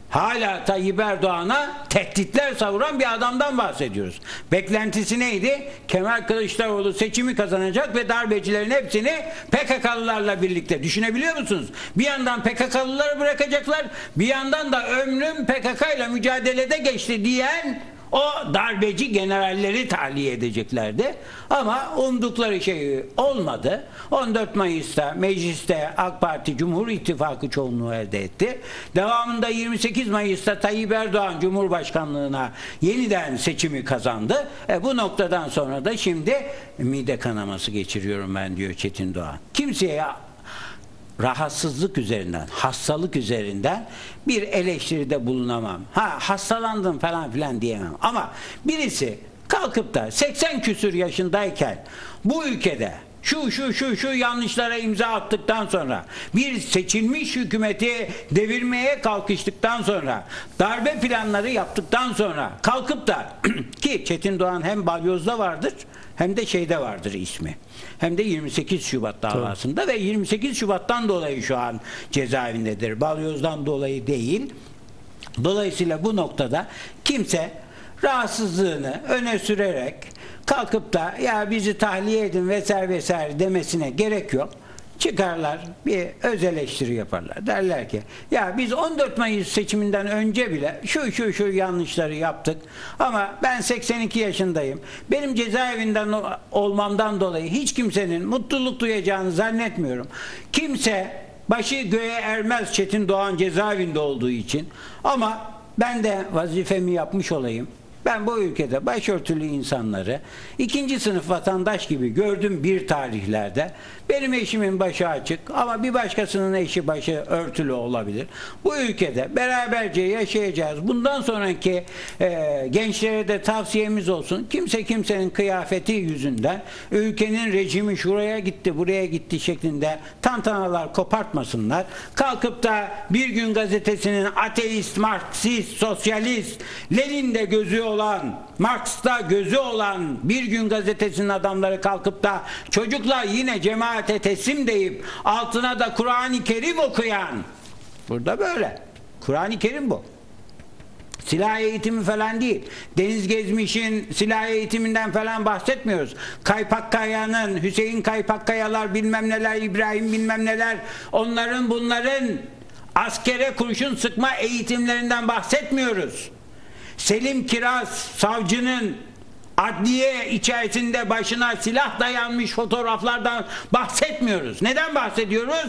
Hala Tayyip Erdoğan'a tehditler savuran bir adamdan bahsediyoruz. Beklentisi neydi? Kemal Kılıçdaroğlu seçimi kazanacak ve darbecilerin hepsini PKK'lılarla birlikte. Düşünebiliyor musunuz? Bir yandan PKK'lıları bırakacaklar, bir yandan da ömrüm PKK ile mücadelede geçti diyen o darbeci generalleri tahliye edeceklerdi. Ama umdukları şey olmadı. 14 Mayıs'ta mecliste AK Parti Cumhur İttifakı çoğunluğu elde etti. Devamında 28 Mayıs'ta Tayyip Erdoğan Cumhurbaşkanlığına yeniden seçimi kazandı. Bu noktadan sonra da şimdi mide kanaması geçiriyorum ben diyor Çetin Doğan. Kimseye rahatsızlık üzerinden, hastalık üzerinden bir eleştiride bulunamam. Hastalandım falan filan diyemem. Ama birisi kalkıp da 80 küsür yaşındayken bu ülkede şu yanlışlara imza attıktan sonra, bir seçilmiş hükümeti devirmeye kalkıştıktan sonra, darbe planları yaptıktan sonra kalkıp da ki Çetin Doğan hem balyozda vardır hem de şeyde vardır ismi. Hem de 28 Şubat davasında ve 28 Şubat'tan dolayı şu an cezaevindedir. Balyozdan dolayı değil. Dolayısıyla bu noktada kimse rahatsızlığını öne sürerek kalkıp da ya bizi tahliye edin vesaire demesine gerek yok. Çıkarlar, bir öz eleştiri yaparlar. Derler ki ya biz 14 Mayıs seçiminden önce bile şu yanlışları yaptık ama ben 82 yaşındayım. Benim cezaevinden olmamdan dolayı hiç kimsenin mutluluk duyacağını zannetmiyorum. Kimse başı göğe ermez Çetin Doğan cezaevinde olduğu için, ama ben de vazifemi yapmış olayım. Ben bu ülkede başörtülü insanları ikinci sınıf vatandaş gibi gördüm bir tarihlerde. Benim eşimin başı açık ama bir başkasının eşi başı örtülü olabilir. Bu ülkede beraberce yaşayacağız. Bundan sonraki gençlere de tavsiyemiz olsun. Kimse kimsenin kıyafeti yüzünden ülkenin rejimi şuraya gitti buraya gitti şeklinde tantanalar kopartmasınlar. Kalkıp da Bir Gün Gazetesi'nin ateist, Marksist, sosyalist, Lenin'de gözü olan, Marx'ta gözü olan Bir Gün Gazetesi'nin adamları kalkıp da çocuklar yine cemaate teslim deyip altına da Kur'an-ı Kerim okuyan, burada böyle. Kur'an-ı Kerim bu. Silah eğitimi falan değil. Deniz Gezmiş'in silah eğitiminden falan bahsetmiyoruz. Kaypakkaya'nın, Hüseyin Kaypakkayalar bilmem neler, İbrahim bilmem neler, onların bunların askere kurşun sıkma eğitimlerinden bahsetmiyoruz. Selim Kiraz savcının adliye içerisinde başına silah dayanmış fotoğraflardan bahsetmiyoruz. Neden bahsediyoruz?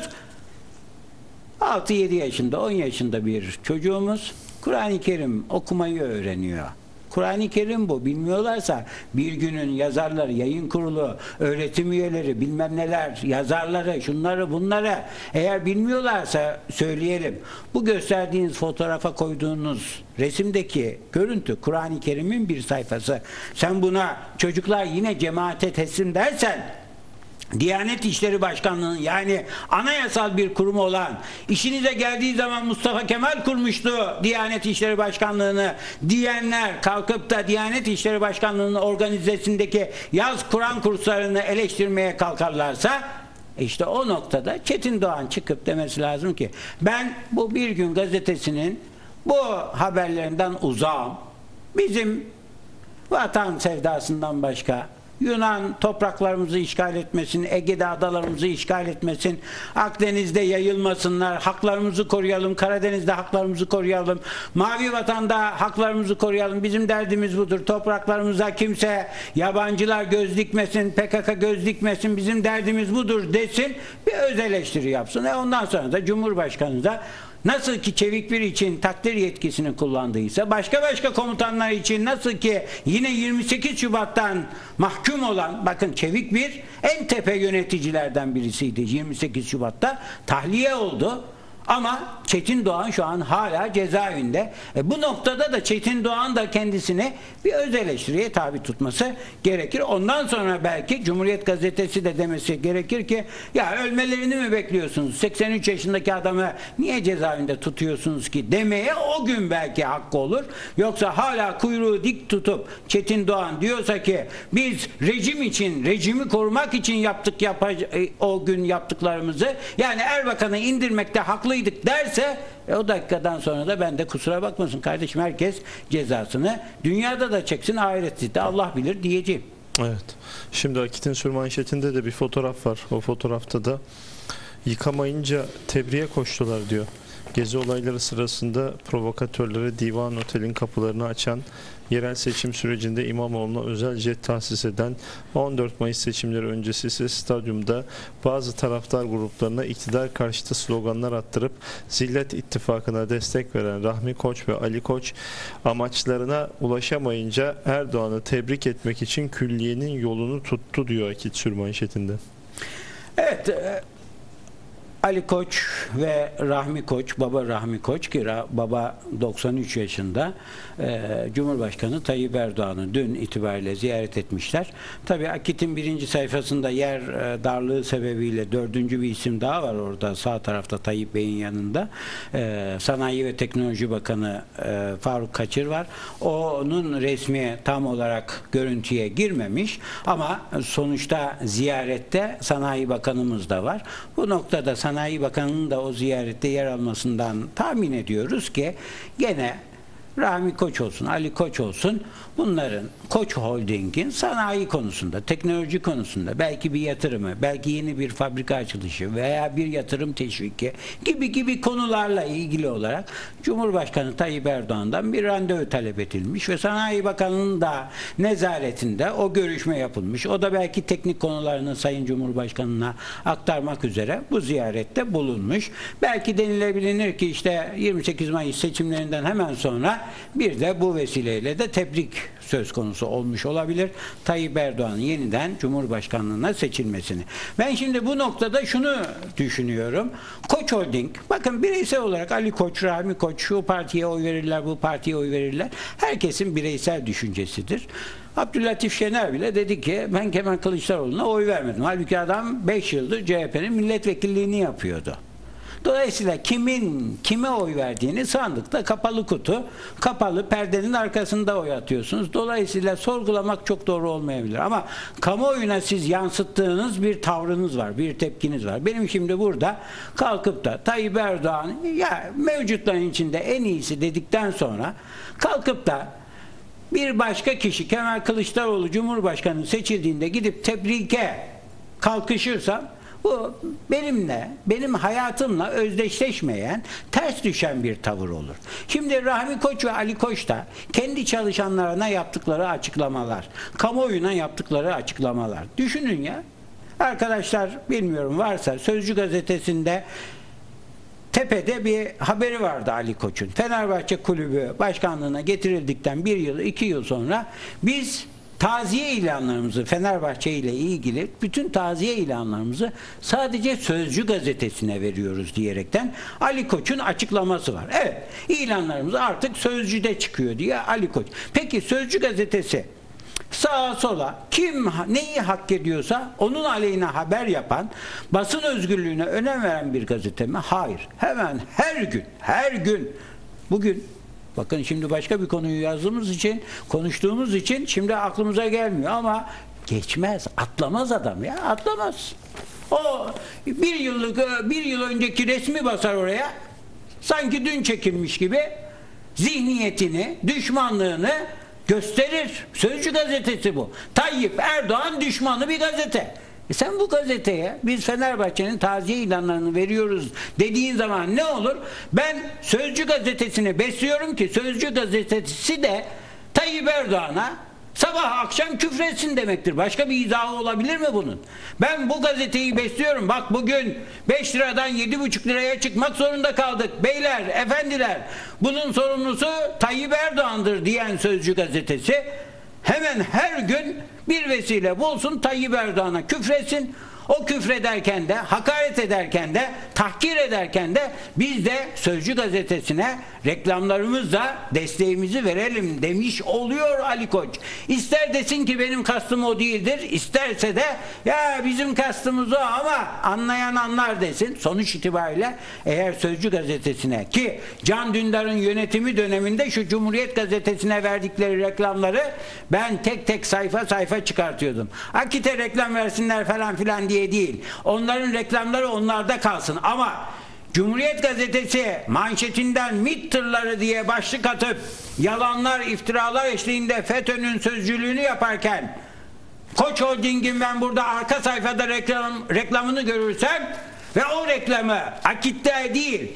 6-7 yaşında, 10 yaşında bir çocuğumuz Kur'an-ı Kerim okumayı öğreniyor. Kur'an-ı Kerim bu. Bilmiyorlarsa Bir Gün'ün yazarları, yayın kurulu, öğretim üyeleri, bilmem neler, yazarları, şunları bunları eğer bilmiyorlarsa söyleyelim. Bu gösterdiğiniz fotoğrafa koyduğunuz resimdeki görüntü Kur'an-ı Kerim'in bir sayfası. Sen buna çocuklar yine cemaate teslim dersen, Diyanet İşleri Başkanlığı'nın, yani anayasal bir kurum olan, işinize geldiği zaman Mustafa Kemal kurmuştu Diyanet İşleri Başkanlığı'nı diyenler kalkıp da Diyanet İşleri Başkanlığı'nın organizesindeki yaz Kur'an kurslarını eleştirmeye kalkarlarsa, işte o noktada Çetin Doğan çıkıp demesi lazım ki ben bu Bir Gün Gazetesi'nin bu haberlerinden uzağım. Bizim vatan sevdasından başka Yunan topraklarımızı işgal etmesin, Ege'de adalarımızı işgal etmesin, Akdeniz'de yayılmasınlar, haklarımızı koruyalım, Karadeniz'de haklarımızı koruyalım, Mavi Vatan'da haklarımızı koruyalım, bizim derdimiz budur, topraklarımıza kimse, yabancılar göz dikmesin, PKK göz dikmesin, bizim derdimiz budur desin, bir öz eleştiri yapsın. Ondan sonra da Cumhurbaşkanı da nasıl ki Çevik Bir için takdir yetkisini kullandıysa, başka komutanlar için nasıl ki yine 28 Şubat'tan mahkum olan, bakın Çevik Bir en tepe yöneticilerden birisiydi, 28 Şubat'ta tahliye oldu. Ama Çetin Doğan şu an hala cezaevinde. Bu noktada da Çetin Doğan da kendisini bir öz eleştiriye tabi tutması gerekir. Ondan sonra belki Cumhuriyet Gazetesi de demesi gerekir ki ya ölmelerini mi bekliyorsunuz? 83 yaşındaki adamı niye cezaevinde tutuyorsunuz ki demeye o gün belki hakkı olur. Yoksa hala kuyruğu dik tutup Çetin Doğan diyorsa ki biz rejim için, rejimi korumak için yaptık o gün yaptıklarımızı, yani Erbakan'ı indirmekte haklı haklıydık derse o dakikadan sonra da ben de kusura bakmasın kardeşim, herkes cezasını dünyada da çeksin, ahirette de Allah bilir diyeceğim. Evet. Şimdi Akit'in sürmanşetinde de bir fotoğraf var. O fotoğrafta da yıkamayınca tebriğe koştular diyor. Gezi olayları sırasında provokatörlere Divan Otel'in kapılarını açan, yerel seçim sürecinde İmamoğlu'na özel jet tahsis eden, 14 Mayıs seçimleri öncesi ise stadyumda bazı taraftar gruplarına iktidar karşıtı sloganlar attırıp Zillet İttifakı'na destek veren Rahmi Koç ve Ali Koç amaçlarına ulaşamayınca Erdoğan'ı tebrik etmek için külliyenin yolunu tuttu diyor Akit sürmanşetinde. Evet, Ali Koç ve Rahmi Koç, baba Rahmi Koç ki baba 93 yaşında, Cumhurbaşkanı Tayyip Erdoğan'ı dün itibariyle ziyaret etmişler. Tabii Akit'in birinci sayfasında yer darlığı sebebiyle dördüncü bir isim daha var orada sağ tarafta Tayyip Bey'in yanında. Sanayi ve Teknoloji Bakanı Faruk Kaçır var. Onun resmi tam olarak görüntüye girmemiş ama sonuçta ziyarette Sanayi Bakanımız da var. Bu noktada Sanayi Bakanı'nın da o ziyarette yer almasından tahmin ediyoruz ki gene Rahmi Koç olsun, Ali Koç olsun, bunların Koç Holding'in sanayi konusunda, teknoloji konusunda belki bir yatırımı, belki yeni bir fabrika açılışı veya bir yatırım teşviki gibi konularla ilgili olarak Cumhurbaşkanı Tayyip Erdoğan'dan bir randevu talep edilmiş ve Sanayi Bakanı'nın da nezaretinde o görüşme yapılmış. O da belki teknik konularını Sayın Cumhurbaşkanı'na aktarmak üzere bu ziyarette bulunmuş. Belki denilebilir ki işte 28 Mayıs seçimlerinden hemen sonra bir de bu vesileyle de tebrik söz konusu olmuş olabilir. Tayyip Erdoğan'ın yeniden Cumhurbaşkanlığına seçilmesini. Ben şimdi bu noktada şunu düşünüyorum. Koç Holding, bakın bireysel olarak Ali Koç, Rahmi Koç şu partiye oy verirler, bu partiye oy verirler. Herkesin bireysel düşüncesidir. Abdüllatif Şener bile dedi ki ben Kemal Kılıçdaroğlu'na oy vermedim. Halbuki adam 5 yıldır CHP'nin milletvekilliğini yapıyordu. Dolayısıyla kime oy verdiğini sandıkta kapalı kutu, kapalı perdenin arkasında oy atıyorsunuz. Dolayısıyla sorgulamak çok doğru olmayabilir. Ama kamuoyuna siz yansıttığınız bir tavrınız var, bir tepkiniz var. Benim şimdi burada kalkıp da Tayyip Erdoğan ya mevcutların içinde en iyisi dedikten sonra kalkıp da bir başka kişi Kemal Kılıçdaroğlu Cumhurbaşkanı seçildiğinde gidip tebrike kalkışırsam bu benim hayatımla özdeşleşmeyen, ters düşen bir tavır olur. Şimdi Rahmi Koç ve Ali Koç da kendi çalışanlarına yaptıkları açıklamalar, kamuoyuna yaptıkları açıklamalar. Düşünün ya, arkadaşlar bilmiyorum varsa Sözcü gazetesinde tepede bir haberi vardı Ali Koç'un. Fenerbahçe Kulübü başkanlığına getirildikten 1 yıl, 2 yıl sonra biz taziye ilanlarımızı Fenerbahçe ile ilgili bütün taziye ilanlarımızı sadece Sözcü gazetesine veriyoruz diyerekten Ali Koç'un açıklaması var. Evet, ilanlarımız artık Sözcü'de çıkıyor diye Ali Koç. Peki Sözcü gazetesi sağa sola kim neyi hak ediyorsa onun aleyhine haber yapan, basın özgürlüğüne önem veren bir gazete mi? Hayır. Hemen her gün bugün bakın şimdi başka bir konuyu yazdığımız için, konuştuğumuz için şimdi aklımıza gelmiyor ama geçmez, atlamaz adam ya, atlamaz. O bir yıl önceki resmi basar oraya, sanki dün çekilmiş gibi zihniyetini, düşmanlığını gösterir. Sözcü gazetesi bu. Tayyip Erdoğan düşmanı bir gazete. Sen bu gazeteye biz Fenerbahçe'nin taziye ilanlarını veriyoruz dediğin zaman ne olur? Ben Sözcü gazetesini besliyorum ki Sözcü gazetesi de Tayyip Erdoğan'a sabah akşam küfretsin demektir. Başka bir izahı olabilir mi bunun? Ben bu gazeteyi besliyorum. Bak bugün 5 liradan 7,5 liraya çıkmak zorunda kaldık. Beyler, efendiler, bunun sorumlusu Tayyip Erdoğan'dır diyen Sözcü gazetesi hemen her gün bir vesile bulsun Tayyip Erdoğan'a küfretsin. O küfrederken de, hakaret ederken de, tahkir ederken de biz de Sözcü gazetesine reklamlarımızla desteğimizi verelim demiş oluyor Ali Koç. İster desin ki benim kastım o değildir, isterse de ya bizim kastımız o ama anlayan anlar desin. Sonuç itibariyle eğer Sözcü gazetesine ki Can Dündar'ın yönetimi döneminde şu Cumhuriyet gazetesine verdikleri reklamları ben tek tek sayfa çıkartıyordum. Akit'e reklam versinler falan filan diye değil. Onların reklamları onlarda kalsın ama Cumhuriyet gazetesi manşetinden MİT tırları diye başlık atıp yalanlar, iftiralar eşliğinde FETÖ'nün sözcülüğünü yaparken Koç Holding'in ben burada arka sayfada reklamını görürsem ve o reklamı Akit'te değil,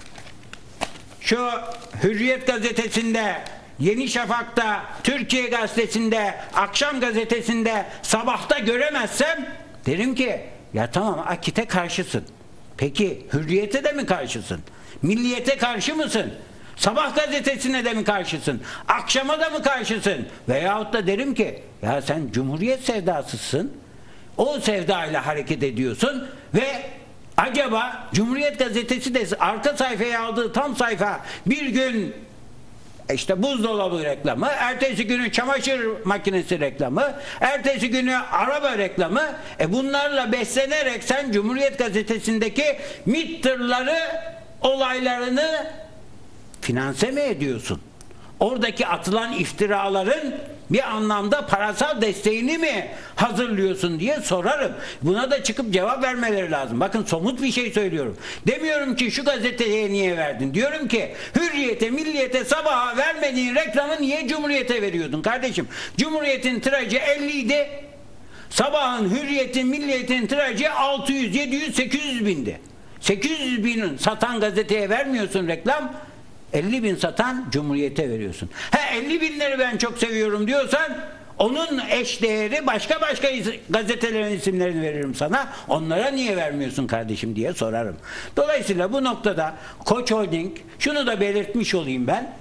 şu Hürriyet gazetesinde, Yeni Şafak'ta, Türkiye gazetesinde, Akşam gazetesinde, Sabah'ta göremezsem derim ki ya tamam, Akit'e karşısın. Peki Hürriyet'e de mi karşısın? Milliyet'e karşı mısın? Sabah gazetesine de mi karşısın? Akşama da mı karşısın? Veyahut da derim ki ya sen Cumhuriyet sevdasısın. O sevdayla hareket ediyorsun ve acaba Cumhuriyet gazetesi de arka sayfaya aldığı tam sayfa bir gün işte buzdolabı reklamı, ertesi günü çamaşır makinesi reklamı, ertesi günü araba reklamı. Bunlarla beslenerek sen Cumhuriyet gazetesindeki MİT tırları olaylarını finanse mi ediyorsun? Oradaki atılan iftiraların bir anlamda parasal desteğini mi hazırlıyorsun diye sorarım. Buna da çıkıp cevap vermeleri lazım. Bakın, somut bir şey söylüyorum. Demiyorum ki şu gazeteye niye verdin? Diyorum ki Hürriyet'e, Milliyet'e, Sabah'a vermediğin reklamı niye Cumhuriyet'e veriyordun kardeşim? Cumhuriyet'in tirajı 50 idi. Sabah'ın, Hürriyet'in, Milliyet'in tirajı 600, 700, 800 bindi. 800 bin satan gazeteye vermiyorsun reklam. 50 bin satan Cumhuriyet'e veriyorsun. 50 binleri ben çok seviyorum diyorsan onun eş değeri başka gazetelerin isimlerini veririm sana. Onlara niye vermiyorsun kardeşim diye sorarım. Dolayısıyla bu noktada Koç Holding, şunu da belirtmiş olayım ben.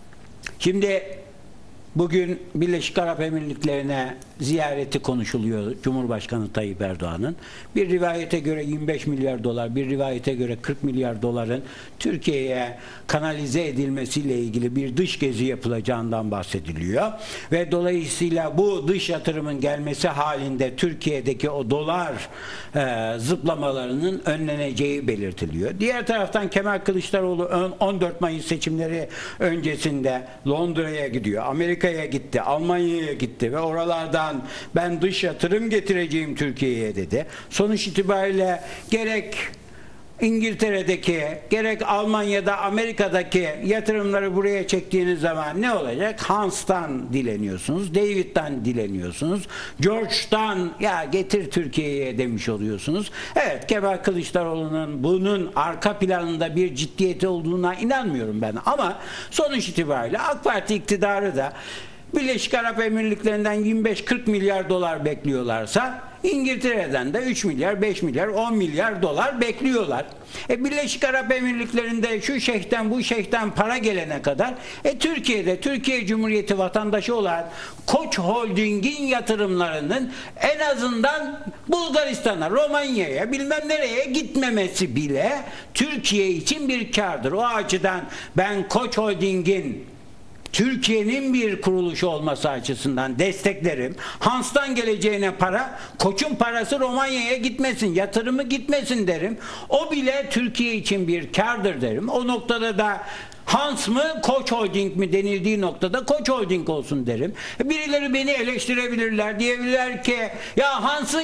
Şimdi bugün Birleşik Arap Emirlikleri'ne ziyareti konuşuluyor Cumhurbaşkanı Tayyip Erdoğan'ın. Bir rivayete göre 25 milyar dolar, bir rivayete göre 40 milyar doların Türkiye'ye kanalize edilmesiyle ilgili bir dış gezi yapılacağından bahsediliyor. Ve dolayısıyla bu dış yatırımın gelmesi halinde Türkiye'deki o dolar zıplamalarının önleneceği belirtiliyor. Diğer taraftan Kemal Kılıçdaroğlu 14 Mayıs seçimleri öncesinde Londra'ya gidiyor, Amerika'ya gitti, Almanya'ya gitti ve oralardan ben dış yatırım getireceğim Türkiye'ye dedi. Sonuç itibariyle gerek İngiltere'deki, gerek Almanya'da, Amerika'daki yatırımları buraya çektiğiniz zaman ne olacak? Hans'tan dileniyorsunuz, David'den dileniyorsunuz, George'dan ya getir Türkiye'ye demiş oluyorsunuz. Evet, Kemal Kılıçdaroğlu'nun bunun arka planında bir ciddiyeti olduğuna inanmıyorum ben, ama sonuç itibariyle AK Parti iktidarı da Birleşik Arap Emirlikleri'nden 25-40 milyar dolar bekliyorlarsa İngiltere'den de 3 milyar, 5 milyar, 10 milyar dolar bekliyorlar. Birleşik Arap Emirlikleri'nde şu şeyhten bu şeyhten para gelene kadar Türkiye'de, Türkiye Cumhuriyeti vatandaşı olan Koç Holding'in yatırımlarının en azından Bulgaristan'a, Romanya'ya, bilmem nereye gitmemesi bile Türkiye için bir kârdır. O açıdan ben Koç Holding'in Türkiye'nin bir kuruluşu olması açısından desteklerim. Hans'tan geleceğine para, Koç'un parası Romanya'ya gitmesin, yatırımı gitmesin derim. O bile Türkiye için bir kârdır derim. O noktada da Hans mı, Koç Holding mi denildiği noktada Koç Holding olsun derim. Birileri beni eleştirebilirler, diyebilirler ki ya Hans'ın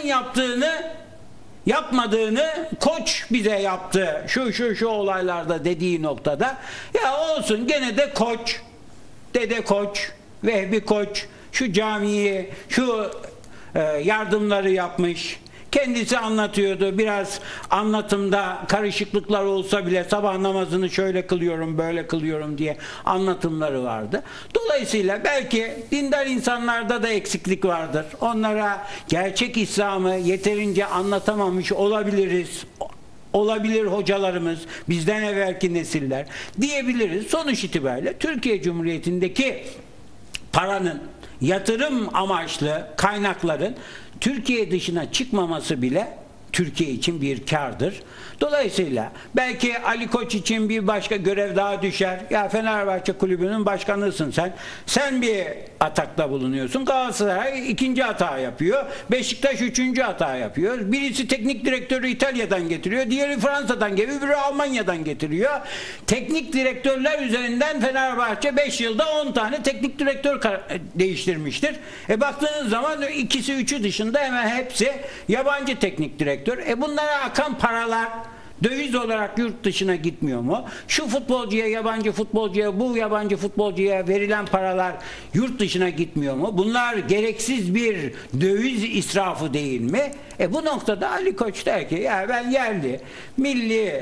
yapmadığını Koç bize yaptı şu olaylarda dediği noktada, ya olsun gene de Koç, Dede Koç, Vehbi Koç şu camiyi, şu yardımları yapmış. Kendisi anlatıyordu. Biraz anlatımda karışıklıklar olsa bile sabah namazını şöyle kılıyorum, böyle kılıyorum diye anlatımları vardı. Dolayısıyla belki dindar insanlarda da eksiklik vardır. Onlara gerçek İslam'ı yeterince anlatamamış olabiliriz. Olabilir hocalarımız, bizden evvelki nesiller diyebiliriz. Sonuç itibariyle Türkiye Cumhuriyeti'ndeki paranın, yatırım amaçlı kaynakların Türkiye dışına çıkmaması bile Türkiye için bir kârdır. Dolayısıyla belki Ali Koç için bir başka görev daha düşer. Ya Fenerbahçe kulübünün başkanısın sen. Sen bir atakta bulunuyorsun. Galatasaray ikinci hata yapıyor. Beşiktaş üçüncü hata yapıyor. Birisi teknik direktörü İtalya'dan getiriyor. Diğeri Fransa'dan geliyor. Biri Almanya'dan getiriyor. Teknik direktörler üzerinden Fenerbahçe 5 yılda 10 tane teknik direktör değiştirmiştir. Baktığınız zaman ikisi üçü dışında hemen hepsi yabancı teknik direktör. Bunlara akan paralar Döviz olarak yurt dışına gitmiyor mu? Şu futbolcuya, yabancı futbolcuya, bu yabancı futbolcuya verilen paralar yurt dışına gitmiyor mu? Bunlar gereksiz bir döviz israfı değil mi? Bu noktada Ali Koç der ki ya ben yerli, milli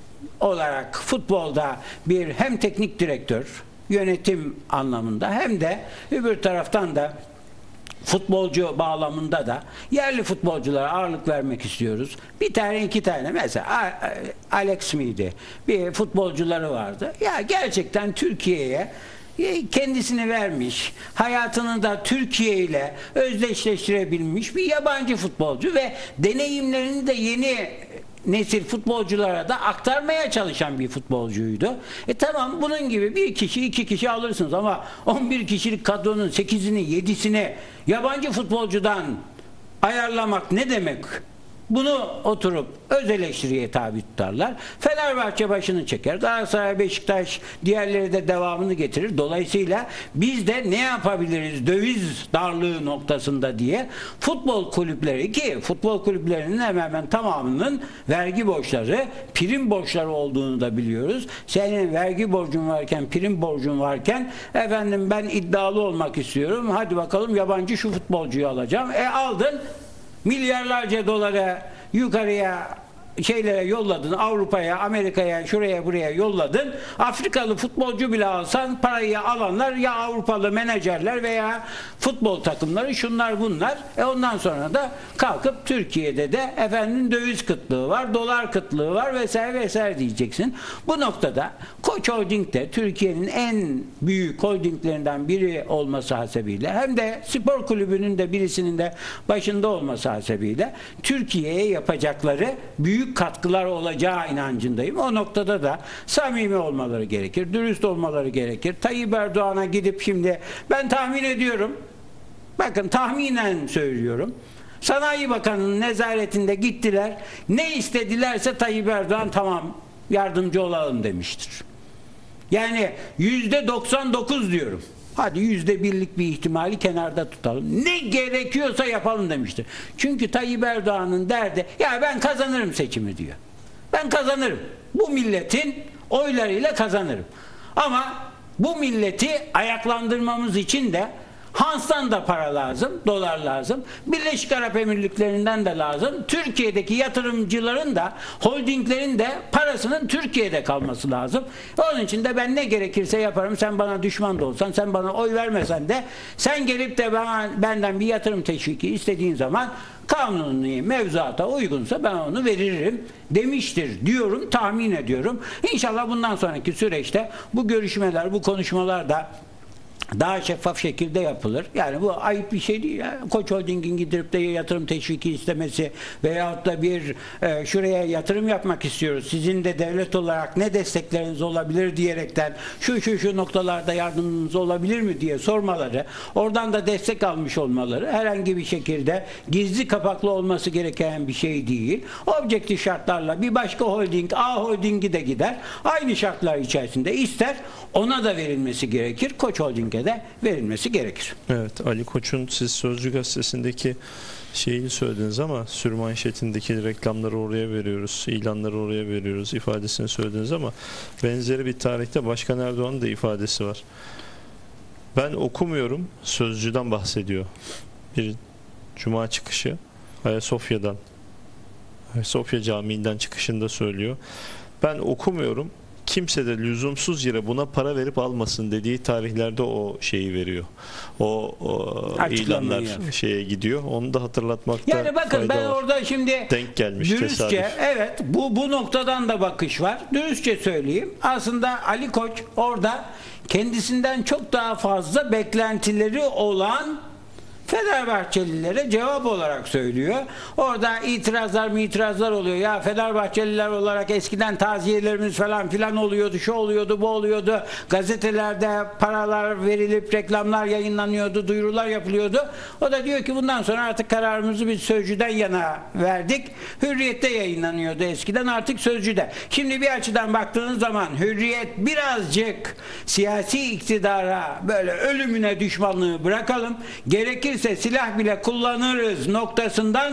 olarak futbolda bir hem teknik direktör, yönetim anlamında hem de öbür taraftan da futbolcu bağlamında da yerli futbolculara ağırlık vermek istiyoruz. Bir tane iki tane mesela Alex miydi? Bir futbolcuları vardı. Ya gerçekten Türkiye'ye kendisini vermiş, hayatını da Türkiye ile özdeşleştirebilmiş bir yabancı futbolcu ve deneyimlerini de yeni nesil futbolculara da aktarmaya çalışan bir futbolcuydu. Tamam, bunun gibi bir kişi, iki kişi alırsınız ama 11 kişilik kadronun 8'ini, 7'sini yabancı futbolcudan ayarlamak ne demek? Bunu oturup öz eleştiriye tabi tutarlar. Fenerbahçe başını çeker. Galatasaray, Beşiktaş diğerleri de devamını getirir. Dolayısıyla biz de ne yapabiliriz döviz darlığı noktasında diye futbol kulüpleri, ki futbol kulüplerinin hemen hemen tamamının vergi borçları, prim borçları olduğunu da biliyoruz. Senin vergi borcun varken, prim borcun varken efendim ben iddialı olmak istiyorum. Hadi bakalım yabancı şu futbolcuyu alacağım. Aldın. Milyarlarca doları yukarıya şeylere yolladın, Avrupa'ya, Amerika'ya, şuraya buraya yolladın. Afrikalı futbolcu bile alsan parayı alanlar ya Avrupalı menajerler veya futbol takımları, şunlar bunlar. Ondan sonra da kalkıp Türkiye'de de efendim döviz kıtlığı var, dolar kıtlığı var vesaire vesaire diyeceksin. Bu noktada Koç Holding de Türkiye'nin en büyük holdinglerinden biri olması hasebiyle hem de spor kulübünün de birisinin de başında olması hasebiyle Türkiye'ye yapacakları büyük katkılar olacağı inancındayım. O noktada da samimi olmaları gerekir, dürüst olmaları gerekir. Tayyip Erdoğan'a gidip şimdi ben tahmin ediyorum, bakın tahminen söylüyorum, Sanayi Bakanı'nın nezaretinde gittiler, ne istedilerse Tayyip Erdoğan tamam yardımcı olalım demiştir. Yani %99 diyorum. Hadi %1'lik bir ihtimali kenarda tutalım. Ne gerekiyorsa yapalım demiştir. Çünkü Tayyip Erdoğan'ın derdi ya ben kazanırım seçimi diyor. Ben kazanırım. Bu milletin oylarıyla kazanırım. Ama bu milleti ayaklandırmamız için de Hans'tan da para lazım, dolar lazım. Birleşik Arap Emirlikleri'nden de lazım. Türkiye'deki yatırımcıların da, holdinglerin de parasının Türkiye'de kalması lazım. Onun için de ben ne gerekirse yaparım. Sen bana düşman da olsan, sen bana oy vermesen de sen gelip de benden bir yatırım teşviki istediğin zaman kanuni mevzuata uygunsa ben onu veririm demiştir diyorum, tahmin ediyorum. İnşallah bundan sonraki süreçte bu görüşmeler, bu konuşmalar da daha şeffaf şekilde yapılır. Yani bu ayıp bir şey değil. Ya. Koç Holding'in gidip de yatırım teşviki istemesi veyahut da bir şuraya yatırım yapmak istiyoruz. Sizin de devlet olarak ne destekleriniz olabilir diyerekten şu noktalarda yardımınız olabilir mi diye sormaları, oradan da destek almış olmaları herhangi bir şekilde gizli kapaklı olması gereken bir şey değil. Objektif şartlarla bir başka holding, A Holding'i de gider. Aynı şartlar içerisinde ister, ona da verilmesi gerekir. Koç Holding'e de verilmesi gerekir. Evet, Ali Koç'un siz Sözcü gazetesindeki şeyini söylediniz ama sürmanşetindeki reklamları oraya veriyoruz, ilanları oraya veriyoruz ifadesini söylediniz ama benzeri bir tarihte Başkan Erdoğan'ın da ifadesi var. Ben okumuyorum, Sözcü'den bahsediyor. Bir cuma çıkışı Ayasofya'dan, Ayasofya Camii'nden çıkışında söylüyor. Ben okumuyorum, kimse de lüzumsuz yere buna para verip almasın dediği tarihlerde o şeyi veriyor. O ilanlar şeye gidiyor. Onu da hatırlatmakta yani bakın ben var. Orada şimdi denk gelmiş dürüstçe tesadüf. evet bu noktadan da bakış var. Dürüstçe söyleyeyim. Aslında Ali Koç orada kendisinden çok daha fazla beklentileri olan Fenerbahçelilere cevap olarak söylüyor. Orada itirazlar oluyor. Ya Fenerbahçeliler olarak eskiden taziyelerimiz falan filan oluyordu. Şu oluyordu, bu oluyordu. Gazetelerde paralar verilip reklamlar yayınlanıyordu, duyurular yapılıyordu. O da diyor ki bundan sonra artık kararımızı biz Sözcü'den yana verdik. Hürriyet'te yayınlanıyordu eskiden, artık Sözcü'de. Şimdi bir açıdan baktığınız zaman Hürriyet birazcık siyasi iktidara böyle ölümüne düşmanlığı bırakalım. Gerekirse silah bile kullanırız noktasından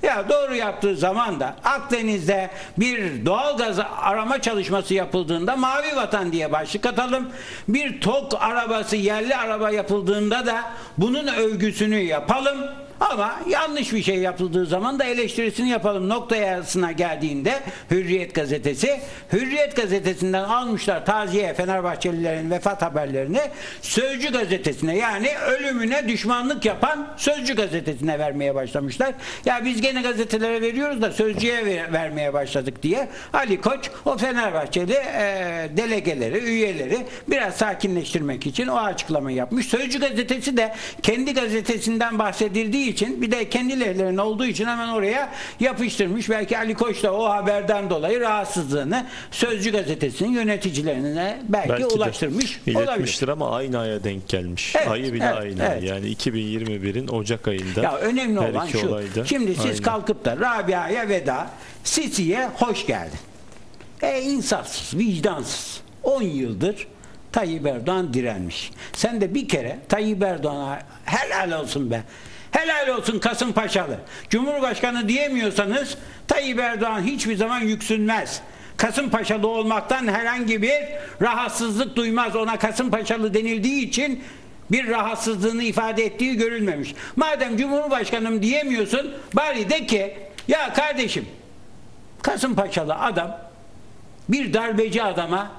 Ya doğru yaptığı zaman da Akdeniz'de bir doğalgaz arama çalışması yapıldığında Mavi Vatan diye başlık atalım. Bir TOG arabası, yerli araba yapıldığında da bunun övgüsünü yapalım. Ama yanlış bir şey yapıldığı zaman da eleştirisini yapalım. Noktayasına geldiğinde Hürriyet gazetesi, Hürriyet gazetesinden almışlar taziye Fenerbahçelilerin vefat haberlerini Sözcü gazetesine, yani ölümüne düşmanlık yapan Sözcü gazetesine vermeye başlamışlar. Ya biz gene gazetelere veriyoruz da Sözcü'ye vermeye başladık diye Ali Koç o Fenerbahçeli delegeleri, üyeleri biraz sakinleştirmek için o açıklamayı yapmış. Sözcü gazetesi de kendi gazetesinden bahsedildiği için, bir de kendi lehlerinin olduğu için hemen oraya yapıştırmış. Belki Ali Koç da o haberden dolayı rahatsızlığını Sözcü gazetesinin yöneticilerine belki ulaştırmış iletmiştir olabilir. ama aynı aya denk gelmiş. Evet, Ayı bile evet, aynı. evet. Yani 2021'in Ocak ayında. Ya önemli her olan iki şu. olayda Şimdi siz aynı. kalkıp da Rabia'ya veda, Sisi'ye hoş geldin. İnsafsız, vicdansız. 10 yıldır Tayyip Erdoğan direnmiş. Sen de bir kere Tayyip Erdoğan'a helal olsun be. Helal olsun Kasımpaşalı. Cumhurbaşkanı diyemiyorsanız Tayyip Erdoğan hiçbir zaman yüksünmez. Kasımpaşalı olmaktan herhangi bir rahatsızlık duymaz. Ona Kasımpaşalı denildiği için bir rahatsızlığını ifade ettiği görülmemiş. Madem Cumhurbaşkanım diyemiyorsun, bari de ki ya kardeşim, Kasımpaşalı adam bir darbeci adama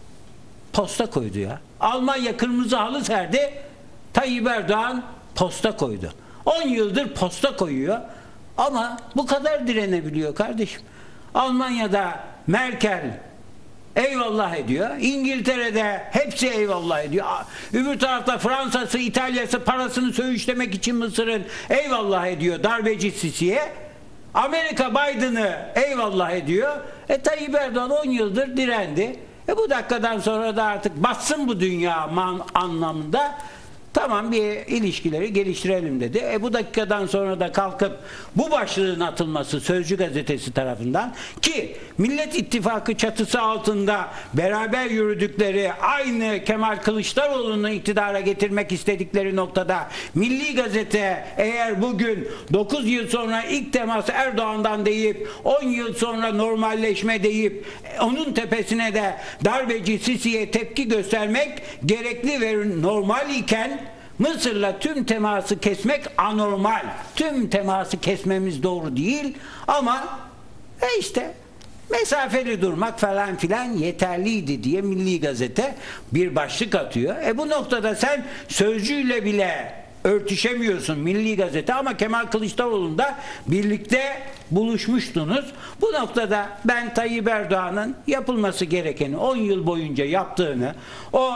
posta koydu ya. Almanya kırmızı halı serdi, Tayyip Erdoğan posta koydu. 10 yıldır posta koyuyor ama bu kadar direnebiliyor kardeşim. Almanya'da Merkel eyvallah ediyor. İngiltere'de hepsi eyvallah ediyor. Öbür tarafta Fransa'sı, İtalya'sı parasını söğüşlemek için Mısır'ın eyvallah ediyor darbeci Sisi'ye. Amerika Biden'ı eyvallah ediyor. Tayyip Erdoğan 10 yıldır direndi. Bu dakikadan sonra da artık batsın bu dünya anlamında, tamam bir ilişkileri geliştirelim dedi. Bu dakikadan sonra da kalkıp bu başlığın atılması Sözcü gazetesi tarafından, ki Millet İttifakı çatısı altında beraber yürüdükleri, aynı Kemal Kılıçdaroğlu'nu iktidara getirmek istedikleri noktada Milli Gazete eğer bugün 9 yıl sonra ilk temas Erdoğan'dan deyip 10 yıl sonra normalleşme deyip onun tepesine de darbeci Sisi'ye tepki göstermek gerekli ve normal iken Mısır'la tüm teması kesmek anormal. Tüm teması kesmemiz doğru değil ama işte mesafeli durmak falan filan yeterliydi diye Milli Gazete bir başlık atıyor. Bu noktada sen Sözcü'yle bile örtüşemiyorsun Milli Gazete, ama Kemal Kılıçdaroğlu'nda birlikte buluşmuştunuz. Bu noktada ben Tayyip Erdoğan'ın yapılması gerekeni 10 yıl boyunca yaptığını, o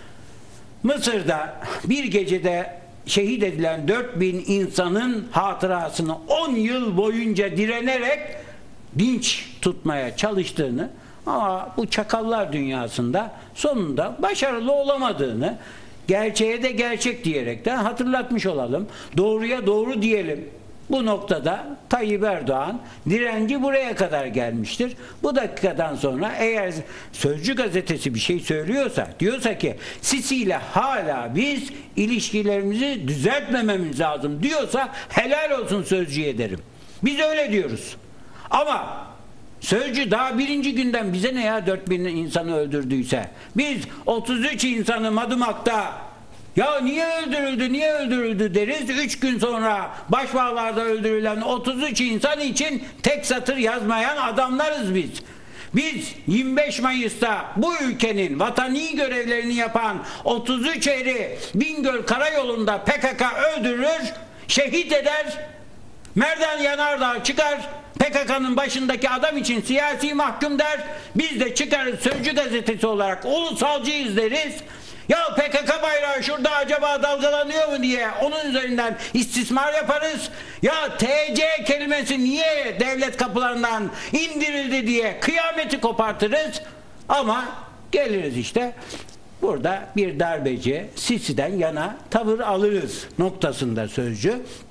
Mısır'da bir gecede şehit edilen 4000 insanın hatırasını 10 yıl boyunca direnerek dinç tutmaya çalıştığını, ama bu çakallar dünyasında sonunda başarılı olamadığını gerçeğe de gerçek diyerekten hatırlatmış olalım. Doğruya doğru diyelim. Bu noktada Tayyip Erdoğan direnci buraya kadar gelmiştir. Bu dakikadan sonra eğer Sözcü gazetesi bir şey söylüyorsa, diyorsa ki Sisi ile hala biz ilişkilerimizi düzeltmememiz lazım diyorsa, helal olsun Sözcü'ye derim. Biz öyle diyoruz. Ama Sözcü daha birinci günden bize ne ya 4000 insanı öldürdüyse, biz 33 insanı Madımak'ta ya niye öldürüldü deriz. 3 gün sonra Başbağlar'da öldürülen 33 insan için tek satır yazmayan adamlarız biz. Biz 25 Mayıs'ta bu ülkenin vatani görevlerini yapan 33 eri Bingöl Karayolu'nda PKK öldürür, şehit eder, Merdan Yanardağ çıkar, PKK'nın başındaki adam için siyasi mahkum der. Biz de çıkarız Sözcü gazetesi olarak ulusalcıyız deriz. Ya PKK bayrağı şurada acaba dalgalanıyor mu diye onun üzerinden istismar yaparız. Ya TC kelimesi niye devlet kapılarından indirildi diye kıyameti kopartırız. Ama geliriz işte burada bir darbeci Sisi'den yana tavır alırız noktasında Sözcü.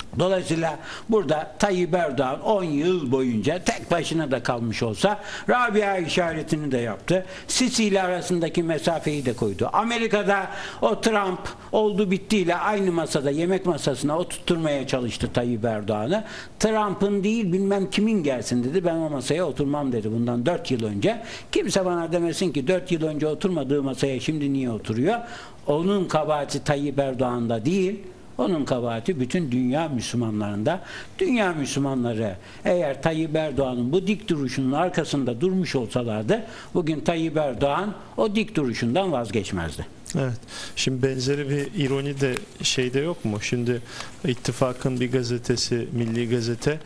Dolayısıyla burada Tayyip Erdoğan 10 yıl boyunca tek başına da kalmış olsa Rabia işaretini de yaptı. Sisi ile arasındaki mesafeyi de koydu. Amerika'da o Trump oldu bittiyle aynı masada, yemek masasına oturtmaya çalıştı Tayyip Erdoğan'ı. Trump'ın değil bilmem kimin gelsin dedi. Ben o masaya oturmam dedi bundan 4 yıl önce. Kimse bana demesin ki 4 yıl önce oturmadığı masaya şimdi niye oturuyor? Onun kabahati Tayyip Erdoğan'da değil. Onun kabahati bütün dünya Müslümanlarında. Dünya Müslümanları eğer Tayyip Erdoğan'ın bu dik duruşunun arkasında durmuş olsalardı bugün Tayyip Erdoğan o dik duruşundan vazgeçmezdi. Evet. Şimdi benzeri bir ironi de şeyde yok mu? Şimdi ittifakın bir gazetesi, Milli Gazete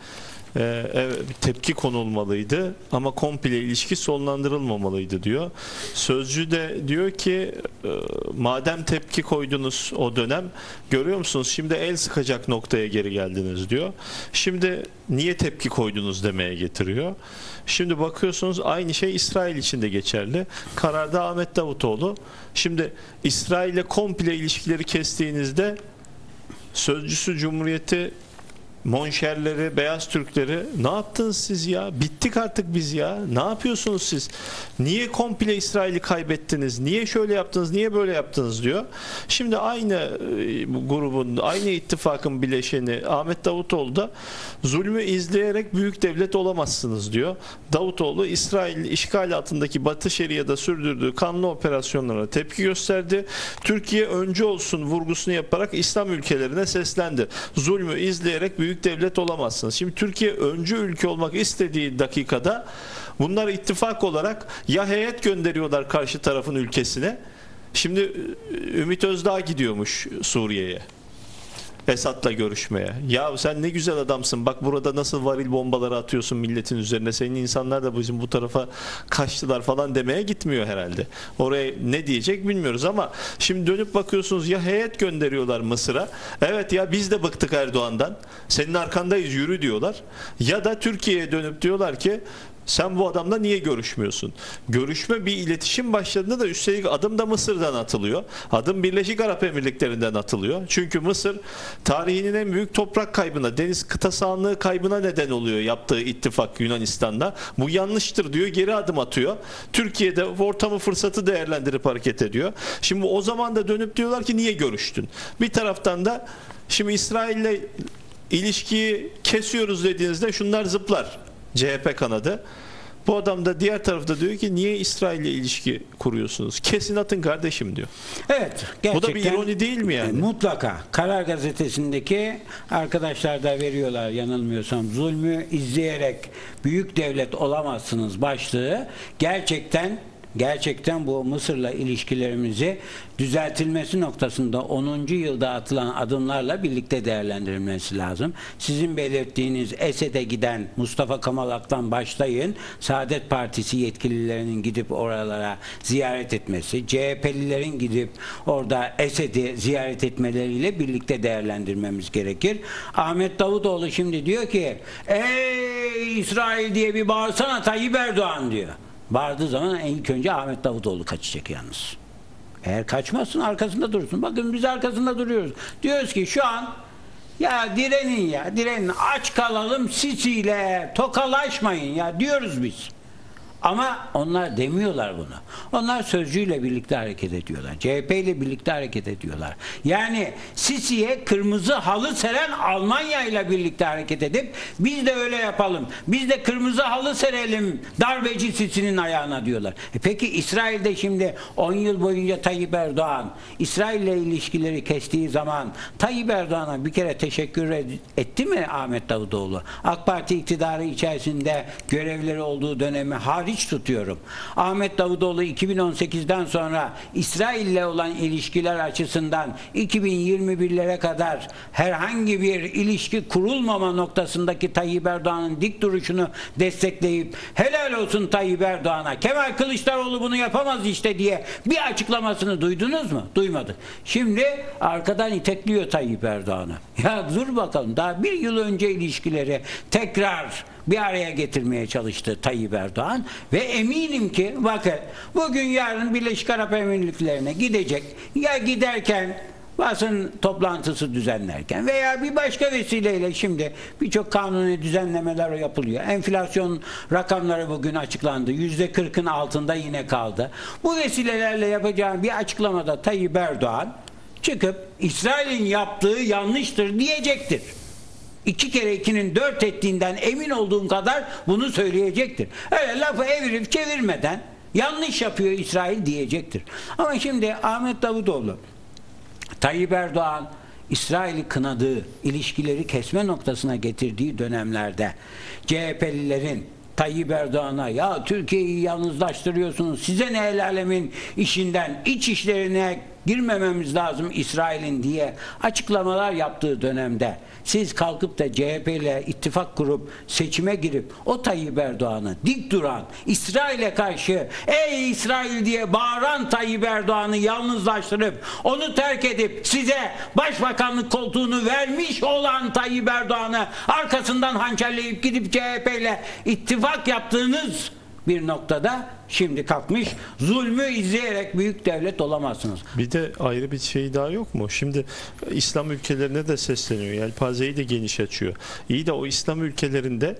tepki konulmalıydı ama komple ilişki sonlandırılmamalıydı diyor. Sözcü de diyor ki madem tepki koydunuz o dönem, görüyor musunuz şimdi el sıkacak noktaya geri geldiniz diyor. Şimdi niye tepki koydunuz demeye getiriyor. Şimdi bakıyorsunuz aynı şey İsrail için de geçerli. Kararda Ahmet Davutoğlu. Şimdi İsrail'le komple ilişkileri kestiğinizde sözcüsü Cumhuriyeti, monşerleri, beyaz Türkleri ne yaptınız siz ya? Bittik artık biz ya. Ne yapıyorsunuz siz? Niye komple İsrail'i kaybettiniz? Niye şöyle yaptınız? Niye böyle yaptınız diyor. Şimdi aynı grubun, aynı ittifakın bileşeni Ahmet Davutoğlu da zulmü izleyerek büyük devlet olamazsınız diyor. Davutoğlu İsrail işgal altındaki Batı Şeria'da sürdürdüğü kanlı operasyonlara tepki gösterdi. Türkiye öncü olsun vurgusunu yaparak İslam ülkelerine seslendi. Zulmü izleyerek büyük devlet olamazsınız. Şimdi Türkiye öncü ülke olmak istediği dakikada bunlar ittifak olarak ya heyet gönderiyorlar karşı tarafın ülkesine. Şimdi Ümit Özdağ gidiyormuş Suriye'ye. Esad'la görüşmeye. Ya sen ne güzel adamsın. Bak burada nasıl varil bombaları atıyorsun milletin üzerine. Senin insanlar da bizim bu tarafa kaçtılar falan demeye gitmiyor herhalde. Oraya ne diyecek bilmiyoruz ama şimdi dönüp bakıyorsunuz ya heyet gönderiyorlar Mısır'a. Evet ya biz de bıktık Erdoğan'dan. Senin arkandayız yürü diyorlar. Ya da Türkiye'ye dönüp diyorlar ki sen bu adamla niye görüşmüyorsun? Görüşme bir iletişim başladığında da üstelik adım da Mısır'dan atılıyor. Adım Birleşik Arap Emirlikleri'nden atılıyor. Çünkü Mısır tarihinin en büyük toprak kaybına, deniz kıta sahanlığı kaybına neden oluyor yaptığı ittifak Yunanistan'da. Bu yanlıştır diyor, geri adım atıyor. Türkiye'de ortamı fırsatı değerlendirip hareket ediyor. Şimdi o zaman da dönüp diyorlar ki niye görüştün? Bir taraftan da şimdi İsrail'le ilişkiyi kesiyoruz dediğinizde şunlar zıplar. CHP kanadı. Bu adam da diğer tarafta diyor ki niye İsrail'le ilişki kuruyorsunuz? Kesin atın kardeşim diyor. Evet. Gerçekten, bu da bir ironi değil mi yani? Mutlaka. Karar Gazetesi'ndeki arkadaşlar da veriyorlar yanılmıyorsam. Zulmü izleyerek büyük devlet olamazsınız başlığı. Gerçekten bu Mısır'la ilişkilerimizi düzeltilmesi noktasında 10. yılda atılan adımlarla birlikte değerlendirilmesi lazım. Sizin belirttiğiniz Esed'e giden Mustafa Kemal Ak'tan başlayın, Saadet Partisi yetkililerinin gidip oralara ziyaret etmesi, CHP'lilerin gidip orada Esed'i ziyaret etmeleriyle birlikte değerlendirmemiz gerekir. Ahmet Davutoğlu şimdi diyor ki ey İsrail diye bir bağırsana Tayyip Erdoğan diyor. Bağırdığı zaman ilk önce Ahmet Davutoğlu kaçacak yalnız. Eğer kaçmazsın arkasında durursun. Bakın biz arkasında duruyoruz. Diyoruz ki şu an ya direnin aç kalalım Sisi'yle tokalaşmayın ya diyoruz biz. Ama onlar demiyorlar bunu. Onlar Sözcü'yle birlikte hareket ediyorlar. CHP ile birlikte hareket ediyorlar. Yani Sisi'ye kırmızı halı seren Almanya ile birlikte hareket edip biz de öyle yapalım. Biz de kırmızı halı serelim darbeci Sisi'nin ayağına diyorlar. Peki İsrail'de şimdi 10 yıl boyunca Tayyip Erdoğan İsrail ile ilişkileri kestiği zaman Tayyip Erdoğan'a bir kere teşekkür etti mi Ahmet Davutoğlu? AK Parti iktidarı içerisinde görevleri olduğu dönemi hariç tutuyorum. Ahmet Davutoğlu 2018'den sonra İsrail ile olan ilişkiler açısından 2021'lere kadar herhangi bir ilişki kurulmama noktasındaki Tayyip Erdoğan'ın dik duruşunu destekleyip helal olsun Tayyip Erdoğan'a, Kemal Kılıçdaroğlu bunu yapamaz işte diye bir açıklamasını duydunuz mu? Duymadık. Şimdi arkadan itekliyor Tayyip Erdoğan'ı. Ya dur bakalım, daha bir yıl önce ilişkileri tekrar bir araya getirmeye çalıştı Tayyip Erdoğan ve eminim ki bakın bugün yarın Birleşik Arap Emirlikleri'ne gidecek, ya giderken basın toplantısı düzenlerken veya bir başka vesileyle şimdi birçok kanuni düzenlemeler yapılıyor. Enflasyon rakamları bugün açıklandı. %40'ın altında yine kaldı. Bu vesilelerle yapacağım bir açıklamada Tayyip Erdoğan çıkıp İsrail'in yaptığı yanlıştır diyecektir. 2 kere 2'nin 4 ettiğinden emin olduğum kadar bunu söyleyecektir. Öyle lafı evirip çevirmeden yanlış yapıyor İsrail diyecektir. Ama şimdi Ahmet Davutoğlu, Tayyip Erdoğan İsrail'i kınadığı, ilişkileri kesme noktasına getirdiği dönemlerde CHP'lilerin Tayyip Erdoğan'a ya Türkiye'yi yalnızlaştırıyorsunuz, size ne el alemin işinden, iç işlerine girmememiz lazım İsrail'in diye açıklamalar yaptığı dönemde siz kalkıp da CHP ile ittifak kurup seçime girip o Tayyip Erdoğan'ı dik duran, İsrail'e karşı ey İsrail diye bağıran Tayyip Erdoğan'ı yalnızlaştırıp onu terk edip size başbakanlık koltuğunu vermiş olan Tayyip Erdoğan'ı arkasından hançerleyip gidip CHP ile ittifak yaptığınız bir noktada şimdi kalkmış zulmü izleyerek büyük devlet olamazsınız. Bir de ayrı bir şey daha yok mu? Şimdi İslam ülkelerine de sesleniyor. Yelpazeyi de geniş açıyor. İyi de o İslam ülkelerinde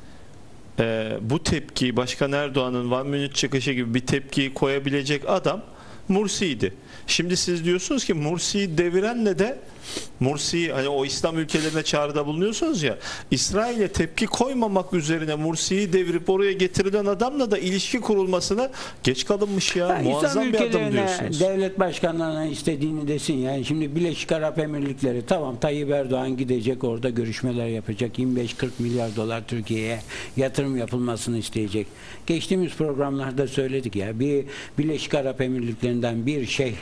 bu tepkiyi Başkan Erdoğan'ın One Minute çıkışı gibi bir tepkiyi koyabilecek adam Mursi'ydi. Şimdi siz diyorsunuz ki Mursi'yi devirenle de Mursi'yi hani o İslam ülkelerine çağrıda bulunuyorsunuz ya, İsrail'e tepki koymamak üzerine Mursi'yi devirip oraya getirilen adamla da ilişki kurulmasına geç kalınmış ya. Yani muazzam İslam bir adım ülkelerine, diyorsunuz. devlet başkanlarına istediğini desin yani. Şimdi Birleşik Arap Emirlikleri tamam Tayyip Erdoğan gidecek orada görüşmeler yapacak. 25-40 milyar dolar Türkiye'ye yatırım yapılmasını isteyecek. Geçtiğimiz programlarda söyledik ya, bir Birleşik Arap Emirlikleri'nden bir şeyh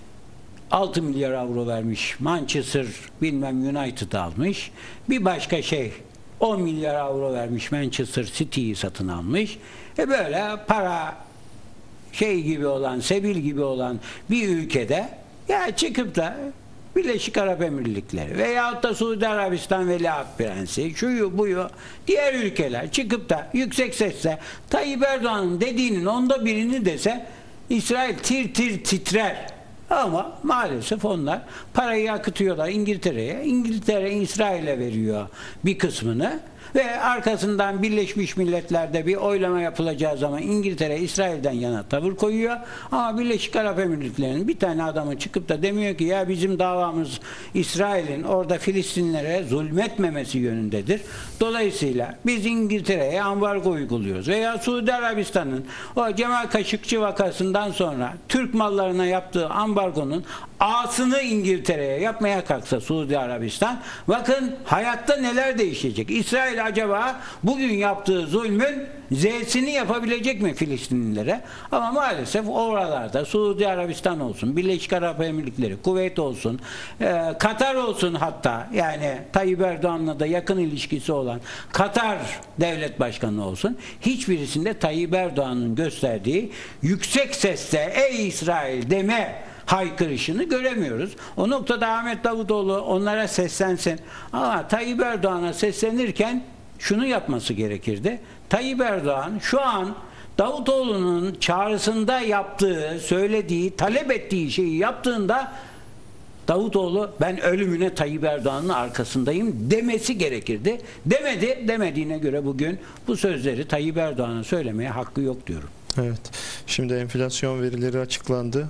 6 milyar avro vermiş. Manchester bilmem United almış. Bir başka şey 10 milyar avro vermiş. Manchester City'yi satın almış. Böyle para şey gibi olan, sebil gibi olan bir ülkede ya çıkıp da Birleşik Arap Emirlikleri veyahut da Suudi Arabistan Veliaht Prensi, şuyu buyu, diğer ülkeler çıkıp da yüksek sesle Tayyip Erdoğan'ın dediğinin onda birini dese İsrail tir tir titrer. Ama maalesef onlar parayı akıtıyorlar İngiltere'ye. İngiltere İsrail'e veriyor bir kısmını ve arkasından Birleşmiş Milletler'de bir oylama yapılacağı zaman İngiltere İsrail'den yana tavır koyuyor. Ama Birleşik Arap Emirlikleri'nin bir tane adamı çıkıp da demiyor ki ya bizim davamız İsrail'in orada Filistinlere zulmetmemesi yönündedir. Dolayısıyla biz İngiltere'ye ambargo uyguluyoruz. Veya Suudi Arabistan'ın o Cemal Kaşıkçı vakasından sonra Türk mallarına yaptığı ambargonun A'sını İngiltere'ye yapmaya kalksa Suudi Arabistan, bakın hayatta neler değişecek. İsrail acaba bugün yaptığı zulmün Z'sini yapabilecek mi Filistinlilere? Ama maalesef oralarda Suudi Arabistan olsun, Birleşik Arap Emirlikleri, Kuveyt olsun, Katar olsun, hatta yani Tayyip Erdoğan'la da yakın ilişkisi olan Katar devlet başkanı olsun, hiçbirisinde Tayyip Erdoğan'ın gösterdiği yüksek sesle ey İsrail deme haykırışını göremiyoruz. O noktada Ahmet Davutoğlu onlara seslensin. Ama Tayyip Erdoğan'a seslenirken şunu yapması gerekirdi. Tayyip Erdoğan şu an Davutoğlu'nun çağrısında yaptığı, söylediği, talep ettiği şeyi yaptığında Davutoğlu ben ölümüne Tayyip Erdoğan'ın arkasındayım demesi gerekirdi. Demedi. Demediğine göre bugün bu sözleri Tayyip Erdoğan'a söylemeye hakkı yok diyorum. Evet. Şimdi enflasyon verileri açıklandı.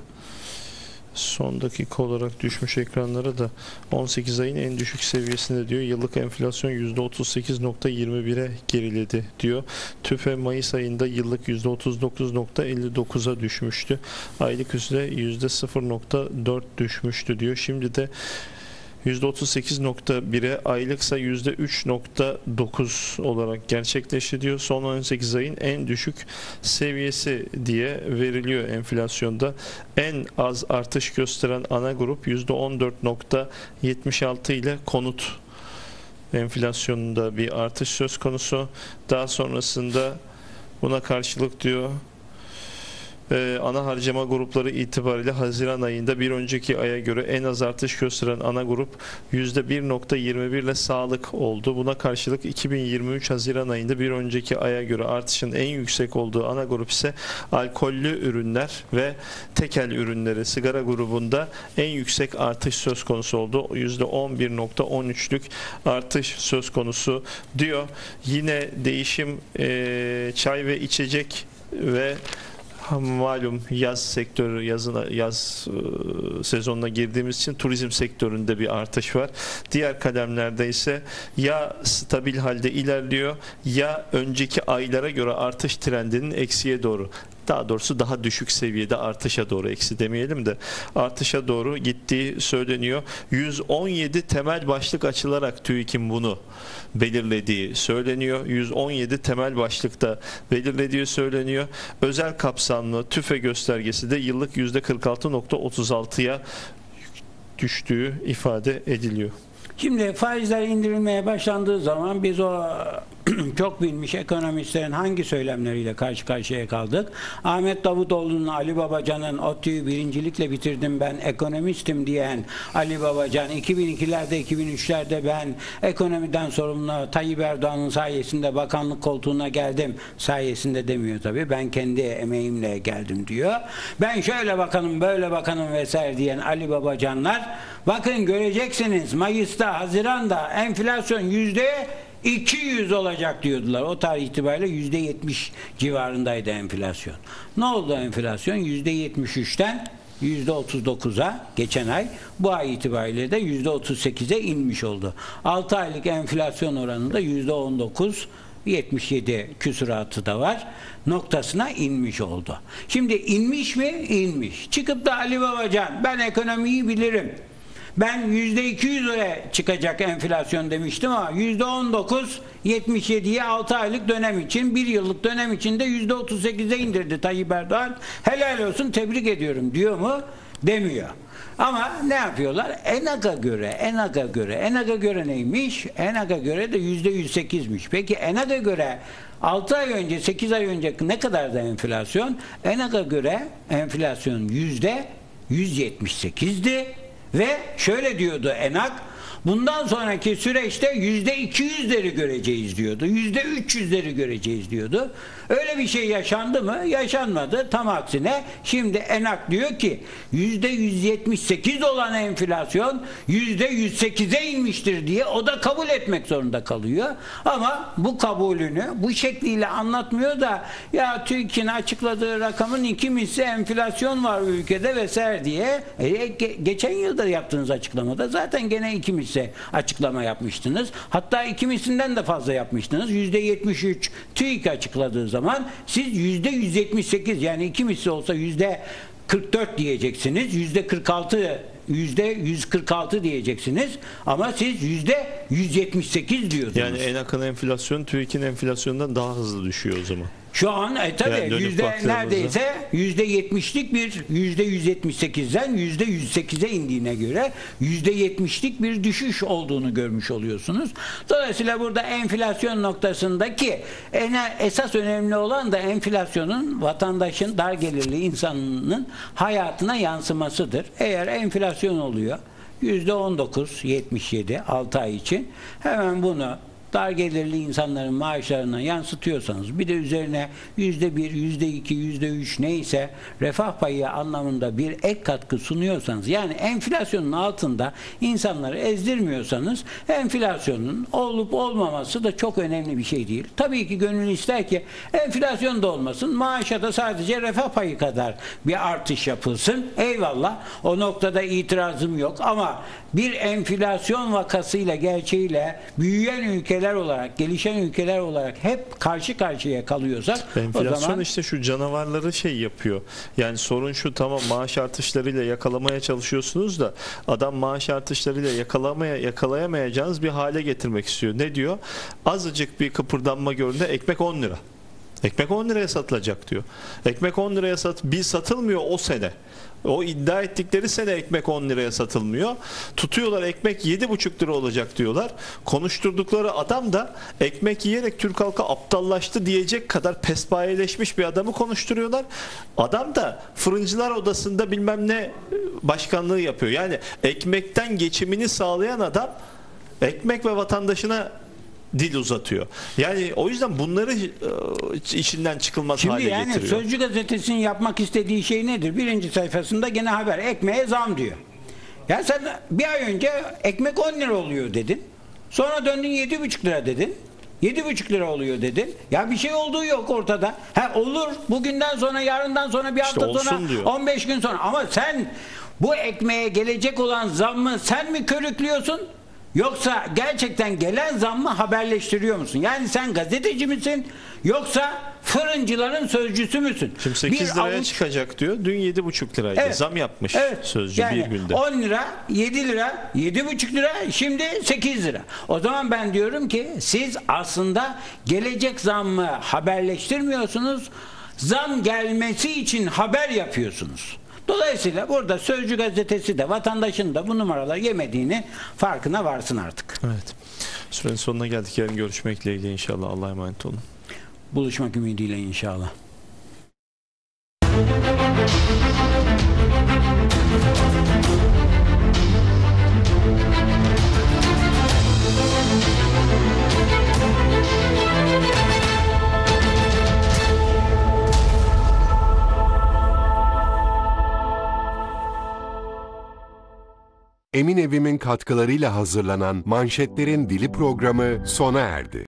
Son dakika olarak düşmüş ekranlara da 18 ayın en düşük seviyesinde diyor. Yıllık enflasyon %38.21'e geriledi diyor. TÜFE Mayıs ayında yıllık %39.59'a düşmüştü. Aylık üstte %0.4 düşmüştü diyor. Şimdi de %38.1'e, aylıksa %3.9 olarak gerçekleşti diyor. Son 18 ayın en düşük seviyesi diye veriliyor enflasyonda. En az artış gösteren ana grup %14.76 ile konut enflasyonunda bir artış söz konusu. Daha sonrasında buna karşılık diyor Ana harcama grupları itibariyle Haziran ayında bir önceki aya göre en az artış gösteren ana grup %1.21 ile sağlık oldu. Buna karşılık 2023 Haziran ayında bir önceki aya göre artışın en yüksek olduğu ana grup ise alkollü ürünler ve tekel ürünleri. Sigara grubunda en yüksek artış söz konusu oldu. %11.13'lük artış söz konusu diyor. Yine değişim çay ve içecek ve malum yaz sektörü, yaz sezonuna girdiğimiz için turizm sektöründe bir artış var. Diğer kalemlerde ise ya stabil halde ilerliyor ya önceki aylara göre artış trendinin eksiye doğru, daha doğrusu daha düşük seviyede artışa doğru, eksi demeyelim de artışa doğru gittiği söyleniyor. 117 temel başlık açılarak TÜİK'in bunu belirlediği söyleniyor. 117 temel başlıkta belirlediği söyleniyor. Özel kapsamlı TÜFE göstergesi de yıllık %46.36'ya düştüğü ifade ediliyor. Şimdi faizler indirilmeye başlandığı zaman biz o çok bilmiş ekonomistlerin hangi söylemleriyle karşı karşıya kaldık? Ahmet Davutoğlu'nun, Ali Babacan'ın ODTÜ'yü birincilikle bitirdim ben ekonomistim diyen Ali Babacan, 2002'lerde 2003'lerde ben ekonomiden sorumlu Tayyip Erdoğan'ın sayesinde bakanlık koltuğuna geldim sayesinde demiyor tabii. Ben kendi emeğimle geldim diyor. Ben şöyle bakanım böyle bakanım vesaire diyen Ali Babacanlar, bakın göreceksiniz Mayıs'ta, Haziran'da enflasyon %200 olacak diyordular. O tarih itibariyle %70 civarındaydı enflasyon. Ne oldu enflasyon? %73'ten %39'a geçen ay, bu ay itibariyle de %38'e inmiş oldu. 6 aylık enflasyon oranında %19, 77 küsuratı da var, noktasına inmiş oldu. Şimdi inmiş mi? İnmiş. Çıkıp da Ali Babacan ben ekonomiyi bilirim, ben %200'e çıkacak enflasyon demiştim ama %19 77'ye 6 aylık dönem için, 1 yıllık dönem içinde %38'e indirdi Tayyip Erdoğan. Helal olsun, tebrik ediyorum diyor mu? Demiyor. Ama ne yapıyorlar? ENAG'a göre neymiş? ENAG'a göre de %108'miş. Peki ENAG'a göre 6 ay önce, 8 ay önce ne kadardı enflasyon? ENAG'a göre enflasyon %178'di. Ve şöyle diyordu ENAG, bundan sonraki süreçte %200'leri göreceğiz diyordu. %300'leri göreceğiz diyordu. Öyle bir şey yaşandı mı? Yaşanmadı. Tam aksine şimdi ENAG diyor ki %178 olan enflasyon %108'e inmiştir diye o da kabul etmek zorunda kalıyor. Ama bu kabulünü bu şekliyle anlatmıyor da ya TÜİK'in açıkladığı rakamın 2 misli enflasyon var ülkede vesaire diye. Geçen yılda yaptığınız açıklamada zaten gene 2 misli açıklama yapmıştınız. Hatta 2 mislinden de fazla yapmıştınız. %73 TÜİK açıkladığı zaman siz %178, yani 2 misli olsa %44 diyeceksiniz. %146 diyeceksiniz ama siz %178 diyordunuz. Yani ENAG'ın enflasyonu TÜİK'in enflasyonundan daha hızlı düşüyor o zaman. Şu an tabii yani neredeyse %70'lik bir, %178'den %108'e indiğine göre %70'lik bir düşüş olduğunu görmüş oluyorsunuz. Dolayısıyla burada enflasyon noktasındaki esas önemli olan da enflasyonun vatandaşın, dar gelirli insanın hayatına yansımasıdır. Eğer enflasyon oluyor %19.77 6 ay için, hemen bunu dar gelirli insanların maaşlarına yansıtıyorsanız, bir de üzerine %1, %2, %3 neyse refah payı anlamında bir ek katkı sunuyorsanız, yani enflasyonun altında insanları ezdirmiyorsanız, enflasyonun olup olmaması da çok önemli bir şey değil. Tabii ki gönül ister ki enflasyon da olmasın, maaşa da sadece refah payı kadar bir artış yapılsın. Eyvallah, o noktada itirazım yok ama bir enflasyon vakasıyla, gerçeğiyle büyüyen ülkeler olarak, gelişen ülkeler olarak hep karşı karşıya kalıyorsak, enflasyon o zaman işte şu canavarları şey yapıyor. Yani sorun şu, tamam maaş artışlarıyla yakalamaya çalışıyorsunuz da adam maaş artışlarıyla yakalayamayacağınız bir hale getirmek istiyor. Ne diyor? Azıcık bir kıpırdanma gördüğünde ekmek 10 lira. Ekmek 10 liraya satılacak diyor. Ekmek 10 liraya satılmıyor o sene. O iddia ettikleri sene ekmek 10 liraya satılmıyor. Tutuyorlar, ekmek 7,5 lira olacak diyorlar. Konuşturdukları adam da ekmek yiyerek Türk halkı aptallaştı diyecek kadar pespayeleşmiş bir adamı konuşturuyorlar. Adam da fırıncılar odasında bilmem ne başkanlığı yapıyor. Yani ekmekten geçimini sağlayan adam ekmek ve vatandaşına dil uzatıyor. Yani o yüzden bunları içinden çıkılmaz Şimdi hale yani getiriyor. Sözcü gazetesinin yapmak istediği şey nedir? Birinci sayfasında gene haber. Ekmeğe zam diyor. Ya sen bir ay önce ekmek 10 lira oluyor dedin. Sonra döndün 7,5 lira dedin. 7,5 lira oluyor dedin. Ya bir şey olduğu yok ortada. Ha olur. Bugünden sonra, yarından sonra, bir hafta olsun sonra, diyor. 15 gün sonra. Ama sen bu ekmeğe gelecek olan zammı sen mi körüklüyorsun? Yoksa gerçekten gelen zammı haberleştiriyor musun? Yani sen gazeteci misin? Yoksa fırıncıların sözcüsü müsün? Şimdi 8 liraya avuç- çıkacak diyor. Dün 7,5 liraydı. Evet. Zam yapmış Evet. Sözcü Yani bir günde. 10 lira, 7 lira, 7,5 lira, şimdi 8 lira. O zaman ben diyorum ki siz aslında gelecek zammı haberleştirmiyorsunuz. Zam gelmesi için haber yapıyorsunuz. Dolayısıyla burada Sözcü gazetesi de vatandaşın da bu numaralar yemediğini farkına varsın artık. Evet. Sürenin sonuna geldik. Yarın görüşmek dileğiyle inşallah. Allah'a emanet olun. Buluşmak ümidiyle inşallah. Emin Evim'in katkılarıyla hazırlanan Manşetlerin Dili programı sona erdi.